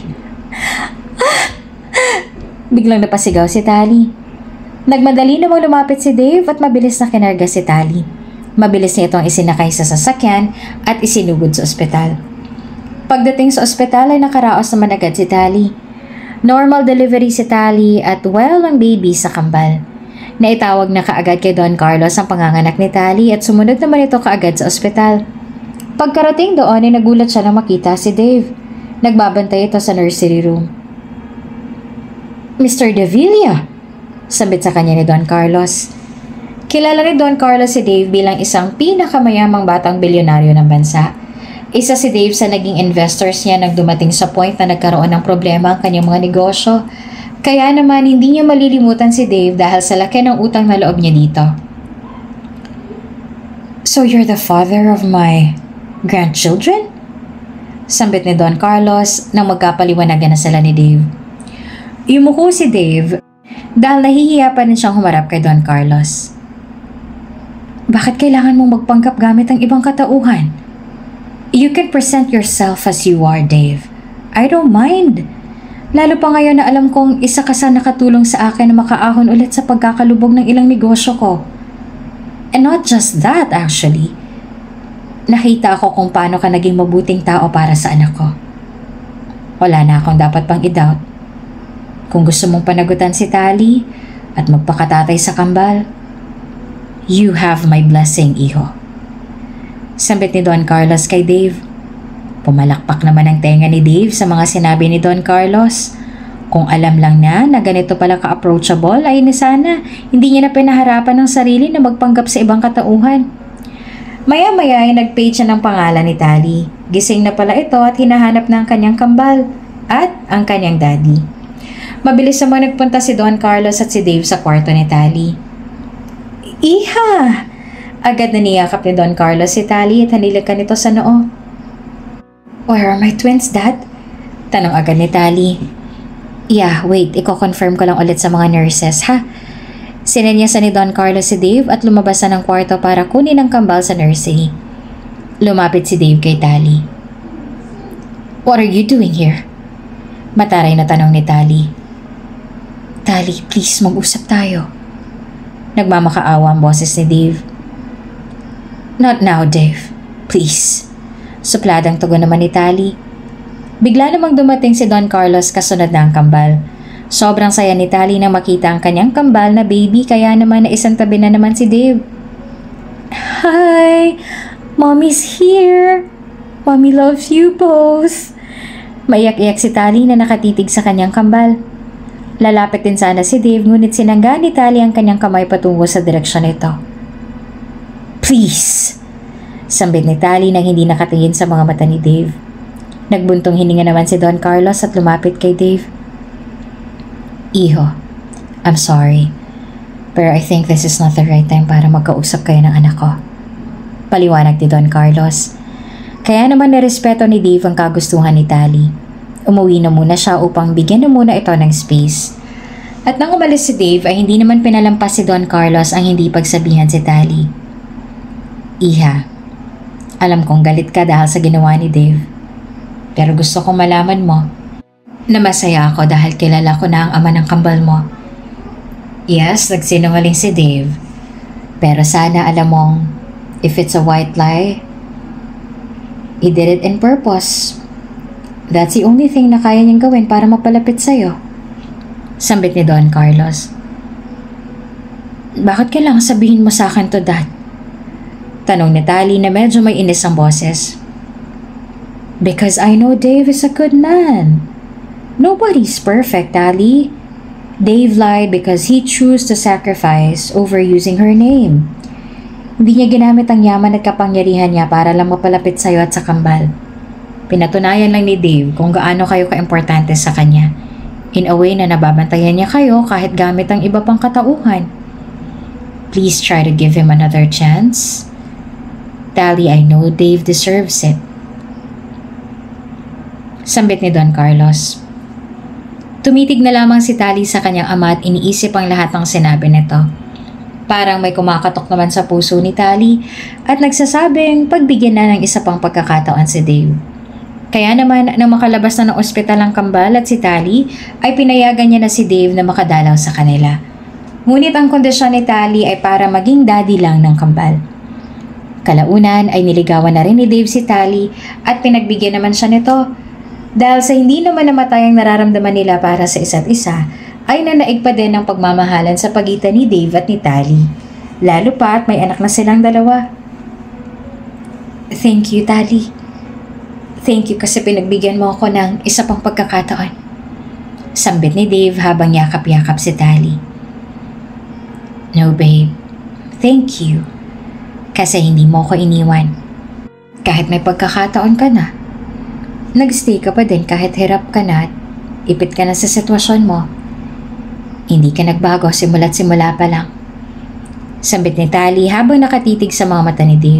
Biglang napasigaw si Tali. Nagmadali namang lumapit si Dave at mabilis na kinarga si Tali. Mabilis niya itong isinakay sa sasakyan at isinugod sa ospital. Pagdating sa ospital ay nakaraos naman agad si Tali. Normal delivery si Tali at well ang baby sa kambal. Naitawag na kaagad kay Don Carlos ang panganganak ni Tali at sumunod naman ito kaagad sa ospital. Pagkarating doon ay nagulat siya nang makita si Dave. Nagbabantay ito sa nursery room. Mr. Davila, sabit sa kanya ni Don Carlos. Kilala ni Don Carlos si Dave bilang isang pinakamayamang batang bilyonaryo ng bansa. Isa si Dave sa naging investors niya nang dumating sa point na nagkaroon ng problema ang kanyang mga negosyo. Kaya naman hindi niya malilimutan si Dave dahil sa laki ng utang na loob niya dito. So you're the father of my grandchildren? Sambit ni Don Carlos nang magkapaliwanagan na sila ni Dave. Yumuko si Dave dahil nahihiya pa rin siyang humarap kay Don Carlos. Bakit kailangan mong magpanggap gamit ang ibang katauhan? You can present yourself as you are, Dave. I don't mind. Lalo pa ngayon na alam kong isa ka sa nakatulong sa akin na makaahon ulit sa pagkakalubog ng ilang negosyo ko. And not just that actually. Nakita ako kung paano ka naging mabuting tao para sa anak ko. Wala na akong dapat pang i-doubt. Kung gusto mong panagutan si Tali at magpakatatay sa kambal, you have my blessing, iho. Sambit ni Don Carlos kay Dave. Pumalakpak naman ang tenga ni Dave sa mga sinabi ni Don Carlos. Kung alam lang na ganito pala ka-approachable ay sana hindi niya na pinaharapan ng sarili na magpanggap sa ibang katauhan. Maya-maya ay nag-page siya ng pangalan ni Tali. Gising na pala ito at hinahanap na ang kanyang kambal at ang kanyang daddy. Mabilis naman nagpunta si Don Carlos at si Dave sa kwarto ni Tali. Iha! Agad na niyakap ni Don Carlos si Tali at hanilakan nito sa noo. Where are my twins, Dad? Tanong agad ni Tali. Yeah, wait, i-confirm ko lang ulit sa mga nurses, ha? Sinenyasan ni Don Carlos si Dave at lumabas na ng kwarto para kunin ang kambal sa nursery. Lumapit si Dave kay Tali. What are you doing here? Mataray na tanong ni Tali. Tali, please mag-usap tayo. Nagmamakaawa ang boses ni Dave. Not now, Dave. Please. Supladang tugon naman ni Tali. Bigla namang dumating si Don Carlos kasunod na ang kambal. Sobrang saya ni Tali na makita ang kanyang kambal na baby kaya naman na isang tabi na naman si Dave. Hi! Mommy's here! Mommy loves you both! Maiyak-iyak si Tali na nakatitig sa kanyang kambal. Lalapit din sana si Dave ngunit sinangga ni Tali ang kanyang kamay patungo sa direksyon nito. Please! Sambit ni Tali nang hindi nakatingin sa mga mata ni Dave. Nagbuntong hininga naman si Don Carlos at lumapit kay Dave. Iho, I'm sorry. Pero I think this is not the right time para magkausap kayo ng anak ko. Paliwanag ni Don Carlos. Kaya naman nirespeto ni Dave ang kagustuhan ni Tali. Umuwi na muna siya upang bigyan na muna ito ng space. At nang umalis si Dave ay hindi naman pinalampas si Don Carlos ang hindi pagsabihan si Tali. Iha, alam kong galit ka dahil sa ginawa ni Dave. Pero gusto kong malaman mo na masaya ako dahil kilala ko na ang ama ng kambal mo. Yes, nagsinungaling si Dave. Pero sana alam mong if it's a white lie, he did it in purpose. That's the only thing na kaya niyang gawin para mapalapit sa'yo. Sambit ni Don Carlos. Bakit kailangan sabihin mo sa akin to, Dad? Tanong ni Tali na medyo may inis ang boses. Because I know Dave is a good man. Nobody's perfect, Tali. Dave lied because he chose to sacrifice over using her name. Hindi niya ginamit ang yaman at kapangyarihan niya para lang mapalapit sa'yo at sa kambal. Pinatunayan lang ni Dave kung gaano kayo kaimportante sa kanya. In a way na nababantayan niya kayo kahit gamit ang iba pang katauhan. Please try to give him another chance. Tali, I know Dave deserves it. Sambit ni Don Carlos. Tumitig na lamang si Tali sa kanyang ama at iniisip ang lahat ng sinabi nito. Parang may kumakatok naman sa puso ni Tali at nagsasabing pagbigyan na ng isa pang pagkakataon si Dave. Kaya naman nang makalabas na ng ospital ang kambal at si Tali ay pinayagan niya na si Dave na makadalaw sa kanila. Ngunit ang kondisyon ni Tali ay para maging daddy lang ng kambal. Kalaunan ay niligawan na rin ni Dave si Tali at pinagbigyan naman siya nito. Dahil sa hindi naman namatay ang nararamdaman nila para sa isa't isa, ay nanaig pa din ang pagmamahalan sa pagitan ni Dave at ni Tali. Lalo pa at may anak na silang dalawa. Thank you, Tali. Thank you kasi pinagbigyan mo ako ng isa pang pagkakataon. Sambit ni Dave habang yakap-yakap si Tali. No, babe. Thank you. Kasi hindi mo ko iniwan. Kahit may pagkakataon ka na. Nagstay ka pa din kahit hirap ka na at ipit ka na sa sitwasyon mo. Hindi ka nagbago simula't simula pa lang. Sambit ni Tali habang nakatitig sa mga mata ni Dave.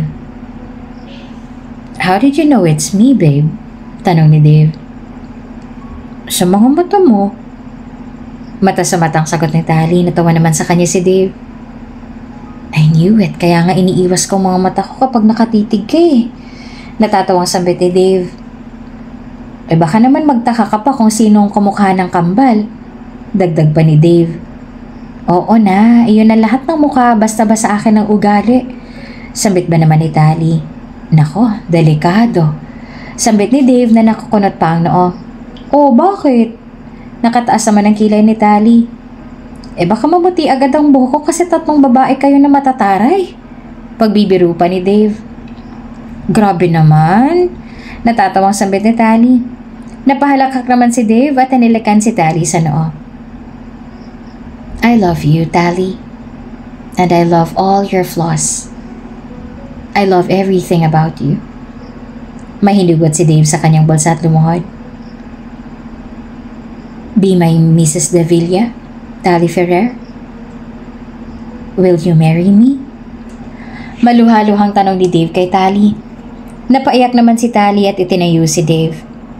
How did you know it's me, babe? Tanong ni Dave. Sa mga mata mo. Mata sa matang sagot ni Tali, natawa naman sa kanya si Dave. I knew it, kaya nga iniiwas ko mga mata ko kapag nakatitig ka eh. Natatawang sambit ni Dave. Baka naman magtaka ka pa kung sinong kamukha ng kambal. Dagdag pa ni Dave. Oo na, iyon na lahat ng mukha basta ba sa akin ng ugali. Sambit ba naman ni Tali? Nako, delikado. Sambit ni Dave na nakakunot pa ang noo. Oh, bakit? Nakataas naman ang kilay ni Tali. Baka mabuti agad ang buhok ko kasi 3 babae kayo na matataray. Pagbibiro pa ni Dave. Grabe naman. Natatawang sambit ni Tali. Napahalakak naman si Dave at nilikan si Tali sa noo. I love you, Tali. And I love all your flaws. I love everything about you. Mahinugot si Dave sa kanyang bulsa at lumuhod. Be my Mrs. De Villa, Tali Ferrer? Will you marry me? Maluha-luhang tanong ni Dave kay Tali. Napaiyak naman si Tali at itinayo si Dave.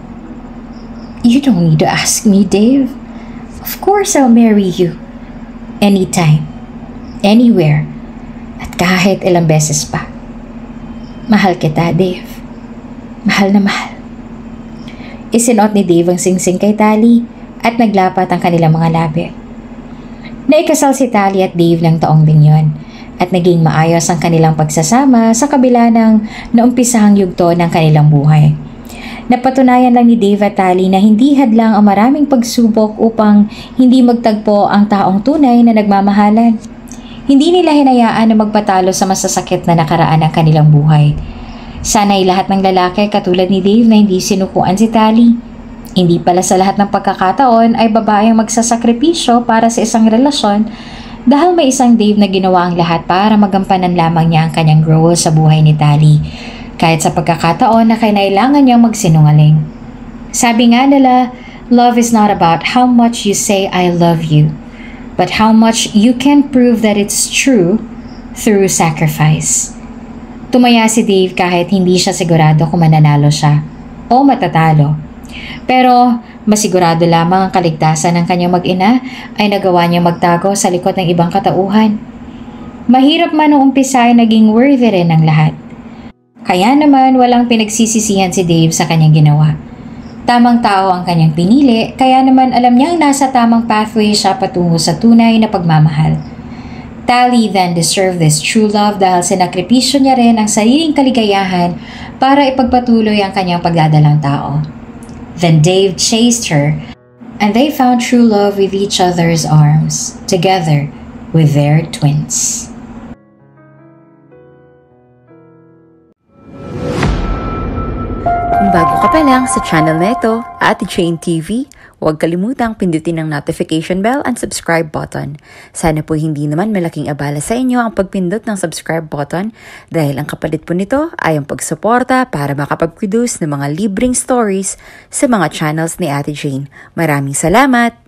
You don't need to ask me, Dave. Of course I'll marry you. Anytime. Anywhere. At kahit ilang beses pa. Mahal kita, Dave. Mahal na mahal. Isinuot ni Dave ang singsing kay Tali at naglapat ang kanilang mga labi. Naikasal si Tali at Dave ng taong din yon at naging maayos ang kanilang pagsasama sa kabila ng naumpisahang yugto ng kanilang buhay. Napatunayan lang ni Dave at Tali na hindi hadlang ang maraming pagsubok upang hindi magtagpo ang taong tunay na nagmamahalan. Hindi nila hinayaan na magpatalo sa masasakit na nakaraan ng kanilang buhay. Sana'y lahat ng lalaki katulad ni Dave na hindi sinukuan si Tali. Hindi pala sa lahat ng pagkakataon ay babae ang magsasakripisyo para sa isang relasyon dahil may isang Dave na ginawa ang lahat para magampanan lamang niya ang kanyang role sa buhay ni Tali. Kahit sa pagkakataon na kailangan niyang magsinungaling. Sabi nga nila, love is not about how much you say I love you, but how much you can prove that it's true through sacrifice. Tumaya si Dave kahit hindi siya sigurado kung mananalo siya o matatalo. Pero masigurado lamang ang kaligtasan ng kanyang mag-ina ay nagawa niyang magtago sa likod ng ibang katauhan. Mahirap man noong umpisa ay naging worthy rin ang lahat. Kaya naman walang pinagsisisihan si Dave sa kanyang ginawa. Tamang tao ang kanyang pinili, kaya naman alam niyang nasa tamang pathway siya patungo sa tunay na pagmamahal. Tali then deserved this true love dahil sinakripisyo niya rin ang sariling kaligayahan para ipagpatuloy ang kanyang pagdadalang tao. Then Dave chased her, and they found true love with each other's arms, together with their twins. Kung bago ka pa lang sa channel na ito, Ate Jane TV, huwag kalimutang pindutin ang notification bell and subscribe button. Sana po hindi naman malaking abala sa inyo ang pagpindot ng subscribe button dahil ang kapalit po nito ay ang pagsuporta para makapag-produce ng mga libreng stories sa mga channels ni Ate Jane. Maraming salamat!